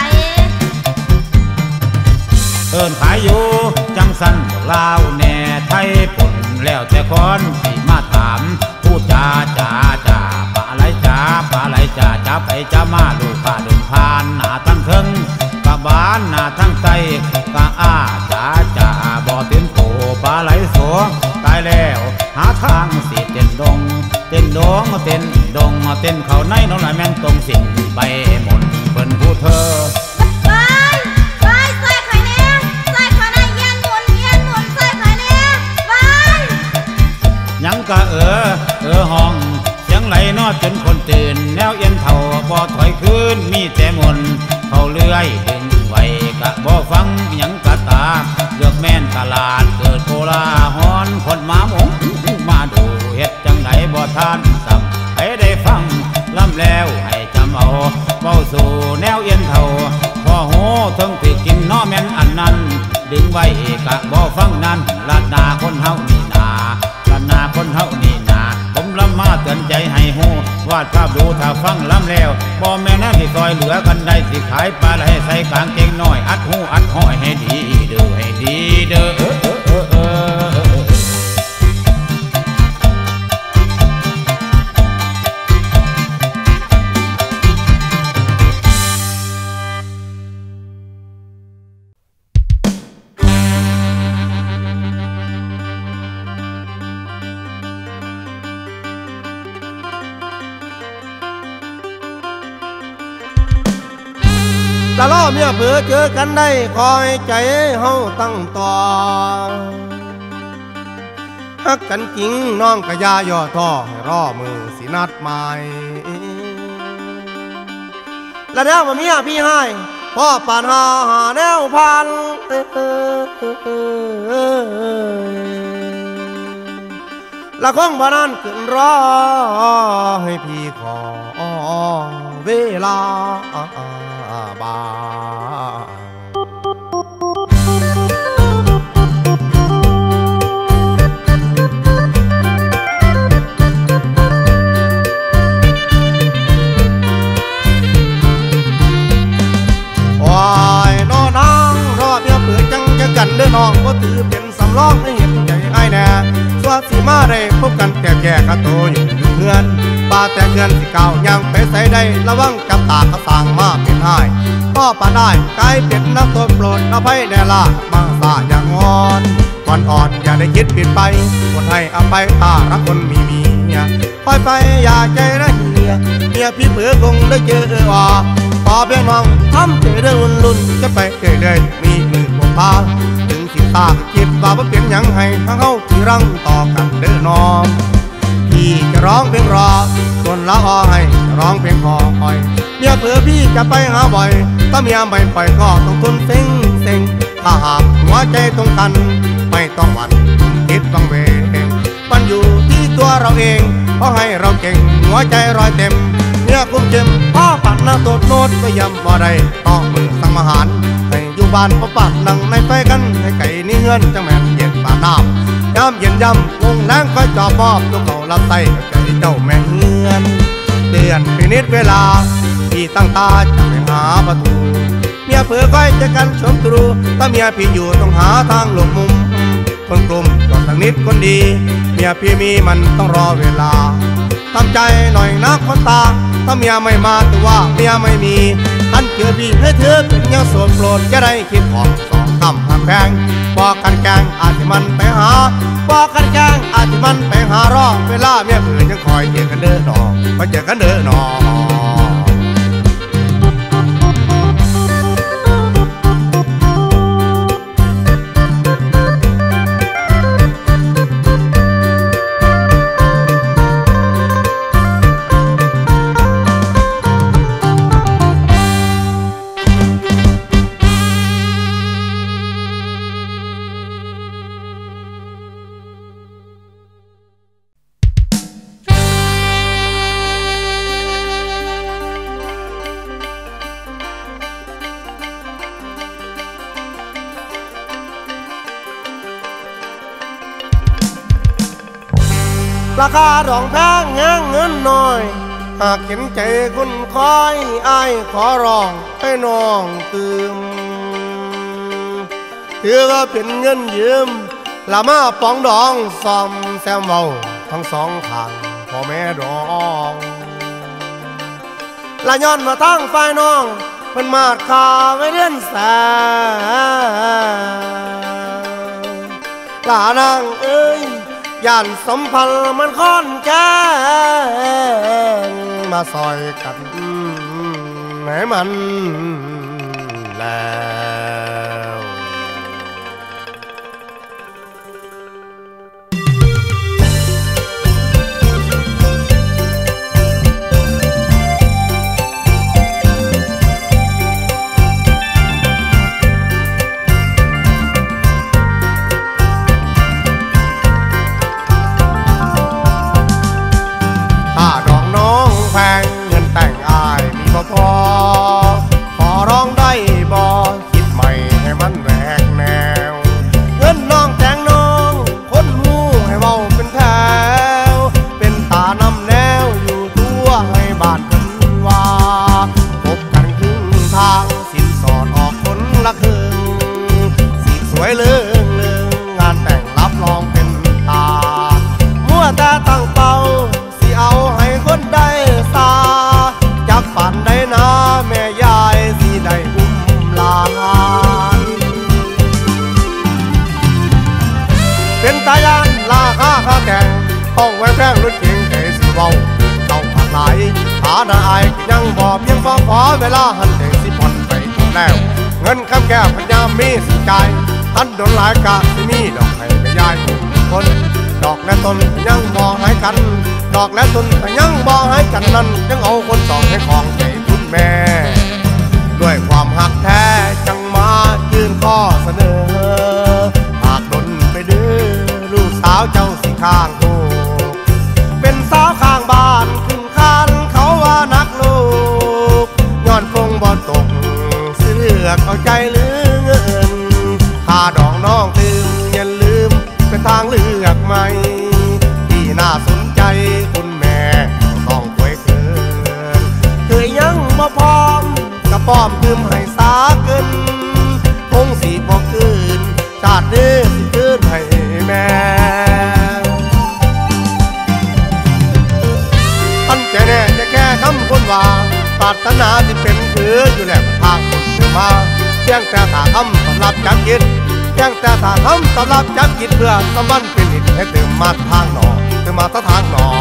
เอิ้นขายอยู่จังสันลาวแน่ไทยปนแล้วแต่คนสิมาถามพูดจาจาจาปลาไหลจาปลาไหลจาจาไปจามาลูกข้าเดินผ่านหน้าทั้งเทิงกะบ้านหน้าทั้งใจกะอ้าจาจาบ่อเต้นโผปลาไหลโสตายแล้วหาทางสิเต้นดงเต้นดงเต้นดงเต้นเขาในน้องไหลแม่นตรงสิ่งใบหมดเพิ่นผู้เธอไปไปใส่ไข่เนี้ยใส่ไข่ในเอียนหมุนเอียนหมุนใส่ไข่เนี้ยไปยังกะเออเออห้องเสียงไหลนอจนคนตื่นแนวเอียนเท่าบ่ถอยคืนมีแต่มนเขาเลื่อยดึงไว้กะบ่ฟังยังกะตาเลือกแม่นตลาดเกิดโกลาหอนคนมาหมงมาดูเฮ็ดจังไดบ่ทานสับให้ได้ฟังลำแล้วให้จำเอาเบาสู่แนวเอียนเท่าพอโหทั้งติกินน้อแม่นอันนั้นดึงไว้กะบ่ฟังนั้นลาดนาคนเฮานี่นาลาดนาคนเฮานี่นาผมลำมาเตือนใจให้หูวาดภาพดูถ้าฟังลำแล้วบ่แม่นสิซอยเหลือกันได้สิขายปลาไหลใส่กางเกงน้อยอัดหูอัดห้อยให้ดีเด้อให้ดีเด้อละล้อเมียเผื่อเจอกันได้คอยใจเฮาตั้งต่อฮักกันจริงน้องกะยาย่อท่อให้รอมือสินัดหมายละแนวมาเมียพี่ให้พ่อปานหาหาแนวพันละคงบ่นานขึ้นรอให้พี่ขอเวลาบางวายน้อนางรอเมียเปิดจังจะกันเด้อน้องก็ถือเป็นสำรองให้เห็นใจไอ้แน่สวัสดีมาได้พบกันแต่แก่กะโตอยู่อยู่เพื่อนป้าแต่เพื่อนสิเก่ายังไปใส่ได้ระวังจับตากระสางมาเป็นไห้พ่อป่าได้กลายเป็นนักโทษโปรดอภัยแน่ล่ะมาสาอย่างงอนก่อนอ่อนอย่าได้คิดผิดไปคนให้อภัยถ้ารักคนมีเมียปล่อยไปอย่าใจนะเฮียเมียพี่เผือคงได้เจอว่าพอเพียงมองทำเจอเรื่องวุ่นลุ่นจะไปเรื่อยๆมีมือผมพาถึงสิตาคิดว่าเปลี่ยนยังให้ทั้งเขาที่รังต่อกันเด้อน้องพี่จะร้องเพลงรอส่วนละออให้จะร้องเพลงคอคอยเมียเผื่อพี่จะไปหาบ่อยถ้าเมียไม่ปล่อยก็ต้องทนเซ็งเซ็งถ้าหากหัวใจตรงกันไม่ต้องหวั่นคิดบังเวงมันอยู่ที่ตัวเราเองเพราะให้เราเก่งหัวใจรอยเต็มเนื้อคุ้มเจ็มพ่อปัดหน้าโตดโนดก็ย้ำบ่ได้ต้องมือสั่งอาหารให้อยู่บ้านพ่อปัดนั่งในไฟกันให้ไก่นี่เงินจังแม่นเย็นปาน้ำย้ำเย็นย้ำวงแรงคอยจอบมอบตัวเขารับไส้ใจเจ้าแม่เฮือนเดือนปีนิดเวลาพี่ตั้งตาจะไปหาประตูเมียเผื่อคอยจะกันชมตรูถ้าเมียพี่อยู่ต้องหาทางหลบมุมคนกลุ่มก็สักนิดคนดีเมียพี่มีมันต้องรอเวลาทำใจหน่อยนะคนตาถ้าเมียไม่มาแต่ว่าเมียไม่มีท่านเจอพี่ให้เธอเป็นยังโสดโปรดจะได้คิดออกสองคำหักแพงบอกกันแกงอาจจะมันไปหาบอกกันแกงอาจจะมันไปหารอเวลาเมียเผื่อยังคอยเจอกันเด้อหนอมาเจอกันเด้อหนอราคาดองแพงแห้งเงินน้อยหากเห็นใจคุณคอยอ้ายขอร้องให้น้องตืมถือว่าเป็นเงินยืมละมาปองดองซ่อมแซมเบาทั้งสองทางพ่อแม่ดองละย้อนมาทั้งฝ่ายน้องเป็นมาดขาไว้เลื่อนแสลานางเอ้ยย่านสมพันธ์มันค่อนแก่มาซอยกันให้มันแล้วแพงเงินแต่งอายมีบ่พอขอร้องได้บ่คิดใหม่ให้มันแหวกแนวเงินน้องแต่งน้องคนหูให้เว้าเป็นแถวเป็นตานำแนวอยู่ตัวให้บ้านกันว่าพบกันครึ่งทางสินสอดออกคนละครึ่งสีสวยเลื่องเลื่องงานแต่งรับรองเป็นตามั่วแต่ตั้งเป้าสิเอาให้คนได้สาจากฝันได้นะแม่ยายสิได้อุ้มหลานเป็นตายานลาค่าค่าแก่งห้องไว้แพงรถเก่งใจสิเว้าเต้าผักไหลหาได้อายยังบ่เพียงพอขอเวลาหันเด็กสิผ่อนไปทุกแล้วเงินคำแก้วพยามมีสิใจทันโดนหลายกะสิมีดอกให้แม่ยายทุกคนดอกและต้นยังบ่ให้กันดอกและต้นแต่ยังบ่ให้กันนั้นยังเอาคนสองให้ของใจคุณแม่ด้วยความหักแท้จังมายื่นข้อเสนอหากดนไปดื้อลูกสาวเจ้าสิข้างกูเป็นสาวข้างบ้านขึ้นคานเขาว่านักลูกย้อนคงบ่ตกสิเลือกเอาใจหรือเงินถ้าดอกน้องตื่มอย่าลืมเป็นทางเลือกใหม่ที่น่าสนใจคุณแม่ต้องควยเกินเคยยังบ่พร้อมกระป้อมคืมให้สาเกินคงสีบ่คืนชาตินี้สิคืนให้แม่ตั้งใจแน่จะแค่คำคนว่าปรารถนาที่เป็นคืออยู่แล้วทางคนเดินมาเพียงแต่ถาคำสำหรับจับกินเพียงแต่ถาคำสำหรับจับกินเพื่อสมบัติเป็นหินให้เติมมาทางหนอเติมมาทางหนอ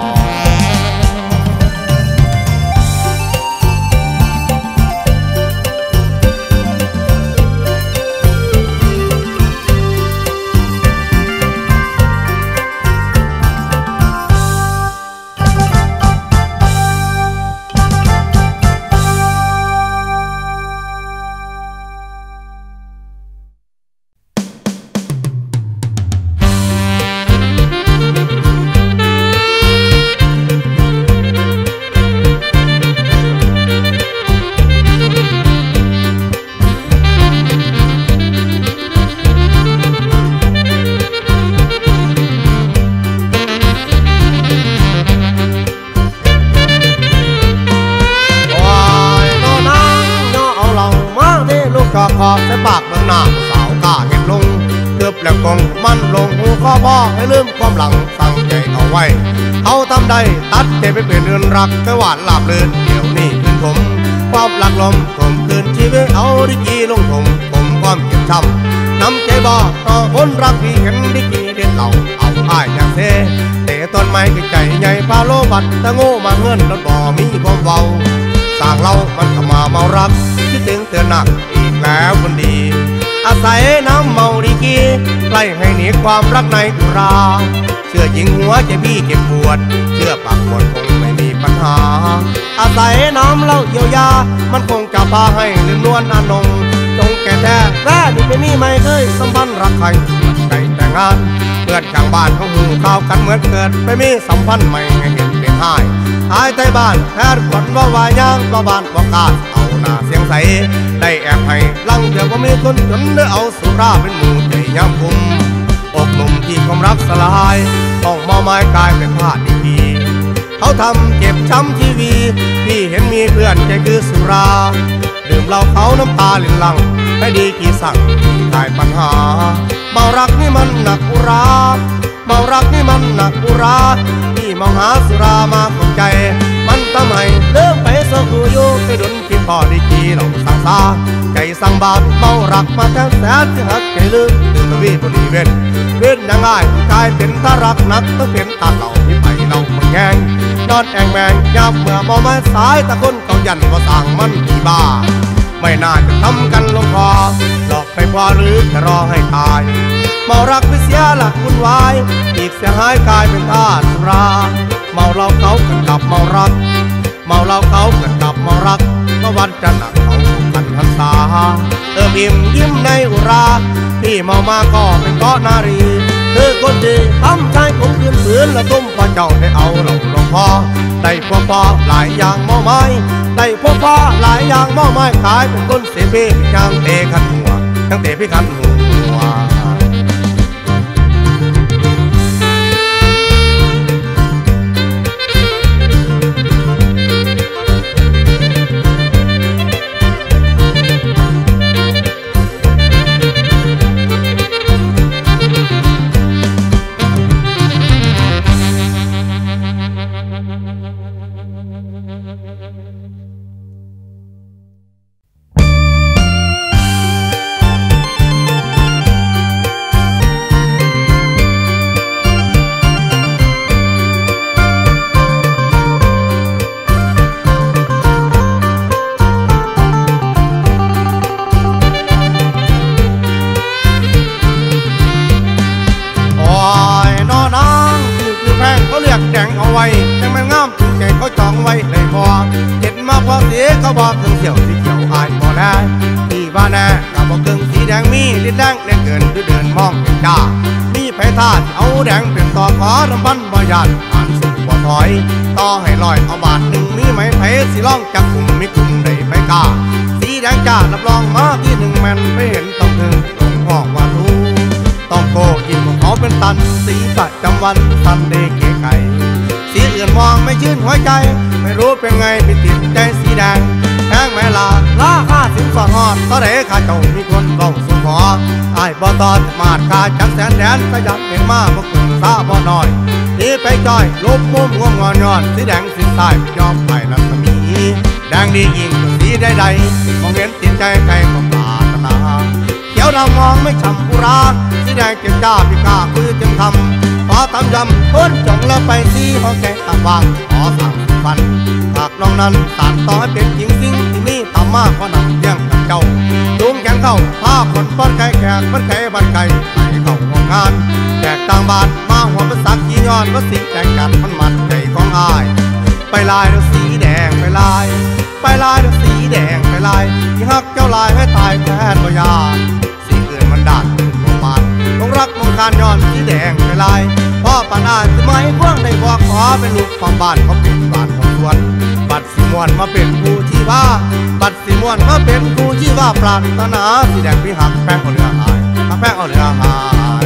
ขอบใส่ปากเบื้องหน้าสาวกล้าเห็นลงเกือบแล้วคงมันลงหูข้อพ่อให้ลืมความหลังตั้งใจเอาไว้เอาทำได้ตัดใจไปเป็นเรือนรักแต่หวานลาบเลือนเดี๋ยวนี้ขึ้นผมความหลักลมผมคืนชีวิตเอาดิกีลงผมผมความเจ็บช้ำน้ำใจบ่ต่อคนรักพี่เห็นดิกีเด็ดเหล่าเอาอ้ายอย่างเซ่แต่ต้นไม้คือใจใหญ่พาโลบัดแต่โง่มาเงินรถบ่มีความเบาสร้างเรามันเข้ามาเมารักคิดถึงเตือนหนักแล้วคนดีอาศัยน้ำเมาดีกีไล่ให้หนีความรักในกุราเชื่อยิงหัวใจพี่เก็บปวดเชื่อปากปวดคงไม่มีปัญหาอาศัยน้ำเล่าเยียวยามันคงจะพาให้ลืมนวลอนงจงแก่แท้แท้ดิไม่มีไม่เคยสัมพันธ์รักใครใจแต่งงานเพื่อนข้างบ้านเขาหูข่าวกันเหมือนเกิดไม่มีสัมพันธ์ไม่ให้เห็นเป็นหายหายใจบ้านแทนฝันว่าวายย่างก็บ้านบอกกาเอาหน้าเสียงใสได้แอบให้ลังเดียวก็มีคนจนได้เอาสุราเป็นหมู่ใจย้ำคุมอกหนุ่มที่ความรักสลายต้องเมาไม้กลายเป็นธาตุดีเขาทำเจ็บช้ำทีวีพี่เห็นมีเพื่อนใจคือสุราดื่มเหล้าเขาน้ำตาลินลังให้ดีกี่สั่งกลายปัญหาเมารักนี่มันหนักอุราเมารักนี่มันหนักอุราพี่มองหาสุรามาขอบใจมันทำให้เริ่มไปโซกูโยไปดุนคิดพอดีกีเหล่าสังสาใจสั่งบาปเมารักมาแทนแสนที่หักใจลึกถึงตะวีบริเวณเว้นยังไงกลายเป็นถ้ารักนักต้องเป็นตาเหล่าที่ไปเรามังแงงนอนแองแมงยับเมื่อมองไม้สายตะคนเขายันว่าสั่งมันที่บ้าไม่น่าจะทำกันลงคอหลอกไปพอหรือจะรอให้ตายเมารักไปเสียหลักวุ่นวายอีกเสียหายกลายเป็นทาสสุราเมาเหล้าเขากันกับเมารักเมาเหล้าเขากันกับเมารักเมื่อวันจะหนักเขากันหันษาเติมอิ่มยิ้มในอุราพี่เมามาก็เป็นเกาะนารีเธอคนดีทำใจผมคืนฝืนและต้มพระเจ้าได้เอาเหล่าหลวงพ่อได้พวกพ่อหลายอย่างเมาไม้ได้พวกพ่อหลายอย่างเมาไม้ขายเป็นคนเสียเบี้ยยังเตะขันหัวยังเตะพี่ขันหัวเขาบอกเครื่องเขียวสีเขียวอายบ่แน่ที่บ้านแน่กับบอกเครื่องสีแดงมีลิ้นแดงเล่นเกินด้วยเดินมองเห็นจ้ามีไผ่ทาดเอาแดงเป็นต่อขอรำพันบ่ยานผ่านสุดบ่ถอยต่อให้ลอยเอาบาทหนึ่งมีไหมไผ่สีล่องจับกลุ่มมีกลุ่มได้ไปกล้าสีแดงจ้ารับรองมาที่หนึ่งแมนไม่เห็นต้องถึงตรงหอกว่ารู้ต้องโกกินของเขาเป็นตันสีประจำวันตันเด็กเก๋ไก่สีอื่นมองไม่ชื่นหัวใจไม่รู้เป็นไงไปติดใจสีแดงแพงแม่ลาล่าค่าสินสอดหอดตะเรข้าเจ้ามีคนเบาสุขอไอ้บ่ตอดมาดค่าจังแสนแดนก็ยับเห็นมาบ่คุ้มซาบ่น้อยนี่ไปจ้อยลุบมุมงวงงอนยอดสีแดงสีใต้ยอมไปรัศมีแดงดียิ่งกว่าสีใดๆมองเห็นติดใจใครก็ปรารถนาเขียวดำมองไม่ฉ่ำอุราสีแดงเก็บจ้าพิฆาตคือจึงทำขอตำยำพ้นจงแล้วไปสีห้องแกตามวางขอสั่งฟันหากน้องนั้นสานต่อให้เป็นหญิงสิ่งที่มีต่ำมากกว่านั้นเยี่ยงกับเจ้าจูงแขนเข้าพาคนป้อนไก่แขกมันไก่บันไก่ไปเข้าห้องงานแขกต่างบ้านมาหัวเป็นสักยี่ย้อนว่าสีแดงกันมันมันใจของอายไปลายด้วยสีแดงไปลายไปลายด้วยสีแดงไปลายที่ฮักเจ้าลายให้ตายแทนบ่ยาสีเกินมันด่านขึ้นโรงพยาบาลต้องรักมองการย้อนสีแดงไปลายพ่อปานาจะไม่พวงได้บอกขอเป็นลูกของบ้านเขาเป็นบ้านของสวนบัดสีมวนมาเป็นผู้ที่ว่าบัดสีมวนมาเป็นผู้ที่ว่าปรารถนาสีแดงพี่หักแป้งเอาเรือหายหักแป้งเอาเรือหาย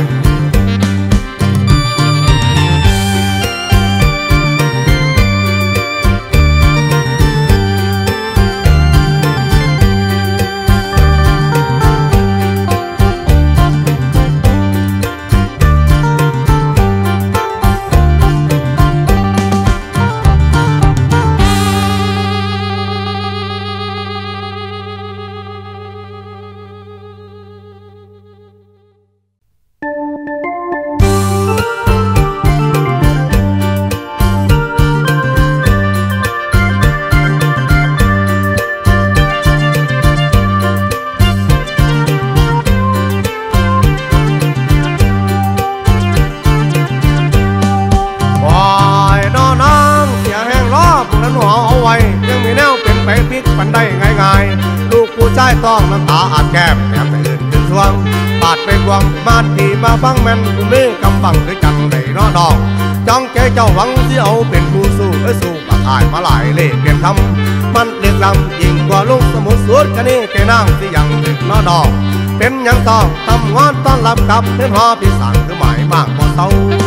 ต้องน้ำตาอาบแก้มแถมไปอื่นขึ้นช่วงปาดไปกวงมาตีมาฟังแม่นกูเล่กำบังด้วยจังได้นอดองจ้องแกเจ้าหวังที่เอาเป็นผู้สู้เอ้ยสู้ปากอายมาหลายเล่เปลี่ยนคำมันเรียกลำยิ่งกว่าลูกสมุนสวนกันนี่แกนั่งที่ยังดึกนอดองเป็นยังต้องทำงานต้อนรับกับเพื่อนหอพี่สั่งคือหมายมากกว่าเต้า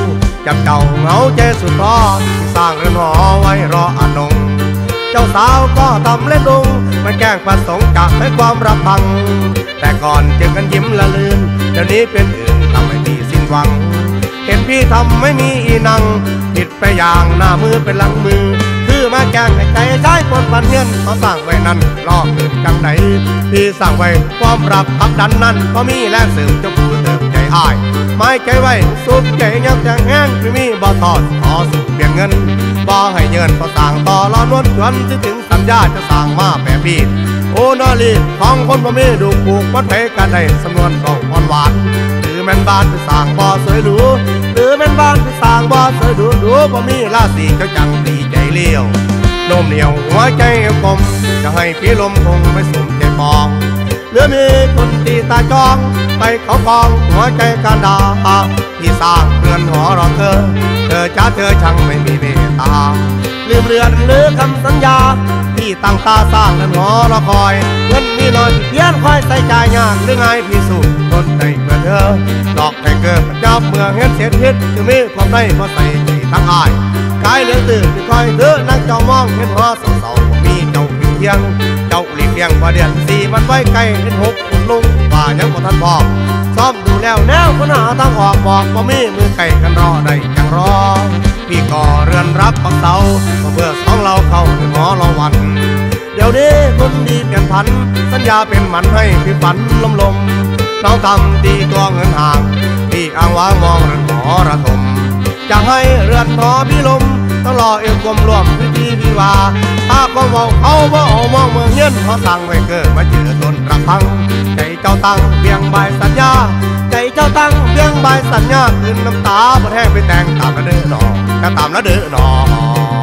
จับเจ้าเหงาใจสุดท้อที่สร้างเรือนหอไว้รออนงเจ้าสาวก็ทำเล่นดุงมันแกล้งประสงค์จากให้ความรักพังแต่ก่อนเจอกันยิ้มละลื่นเดี๋ยวนี้เป็นอื่นทำให้พี่สิ้นหวังเห็นพี่ทำไม่มีอีนังผิดไปอย่างหน้ามือเป็นหลังมือคือมาแกล้งให้ใจใช้คนพันเงินเขาสร้างไว้นั้นลอกเกิดจังไหนพี่สร้างไว้ความรักพักดันนั้นก็มีแรงเสริมเจ้าผู้เติมใจอายไม่ใจไว้สุดใจยังแจงแห้งไม่มีบ่ทอดขอสุดเปลี่ยนเงินบ่ให้เงินก็สั่งต่อรอนวดชวนที่ถึงสัญญาจะสั่งมาแปรปีดโอ้นอลีของคนบ่มีดูผูกมัดเพกันได้สำนวนดอกอ่อนหวานหรือแม่นบ้านไปสั่งบ่สวยหรูหรือแม่นบ้านไปสั่งบ่สวยดูดูบ่มีราศีเจ้าจังดีใจเลี้ยวโน้มเหนียวหัวใจกลมจะให้พี่ลมคงไม่สมใจปองหรือมีคนตีตาจองไปเขากองหัวใจการดาที่สร้างเรือนหอรอเธอเธอจ้าเธอช่างไม่มีเมตตาลืมเรือนหรือคำสัญญาที่ตั้งตาสร้างเรือนหอรอคอยเงินมีน้อยเพี้ยนคอยใส่ใจยากหรือไงพี่สู้ทนได้เพื่อเธอหลอกให้เกิดประจับเมื่อเห็นเสียทิศคือมีความได้เพราะใส่ใจทั้งอายกายเหลืองตื่นคอยเธอนั่งเจ้ามองเห็นหอเศร้าๆมีเจ้าอยู่เที่ยงเจ้าหลีกเลี่ยงว่าเดือนสี่มันไว้ไกลเห็นหกคนลุงว่ายังบ่ทันพอซ้อมดูแล้วแนวคนหาทางออกบอกว่ามีมือไก่กันรอได้จังรอพี่ก่อเรือนรับปักเสาเพื่อสองเราเข้าถึงหอรอวันเดี๋ยวนี้คนดีเปลี่ยนพันสัญญาเป็นหมันให้พี่ฝันลมลมน้องทำตีตัวเงินห่างพี่อ้างว้างมองเรือนหอระทมจะให้เรือนหอพี่ลมต้องรอเอวกลมรวมพิธีวิวาถ้าก็มองเขาว่าเอามองเมืองเงินเขาสั่งไว้เกิดมาเจอต้นรักพังใจเจ้าตั้งเพียงใบสัญญาใจเจ้าตั้งเพียงใบสัญญาคืนน้ำตาบ่แห้งไปแต่งตามละเด้อหนอก็ตามละเด้อหนอ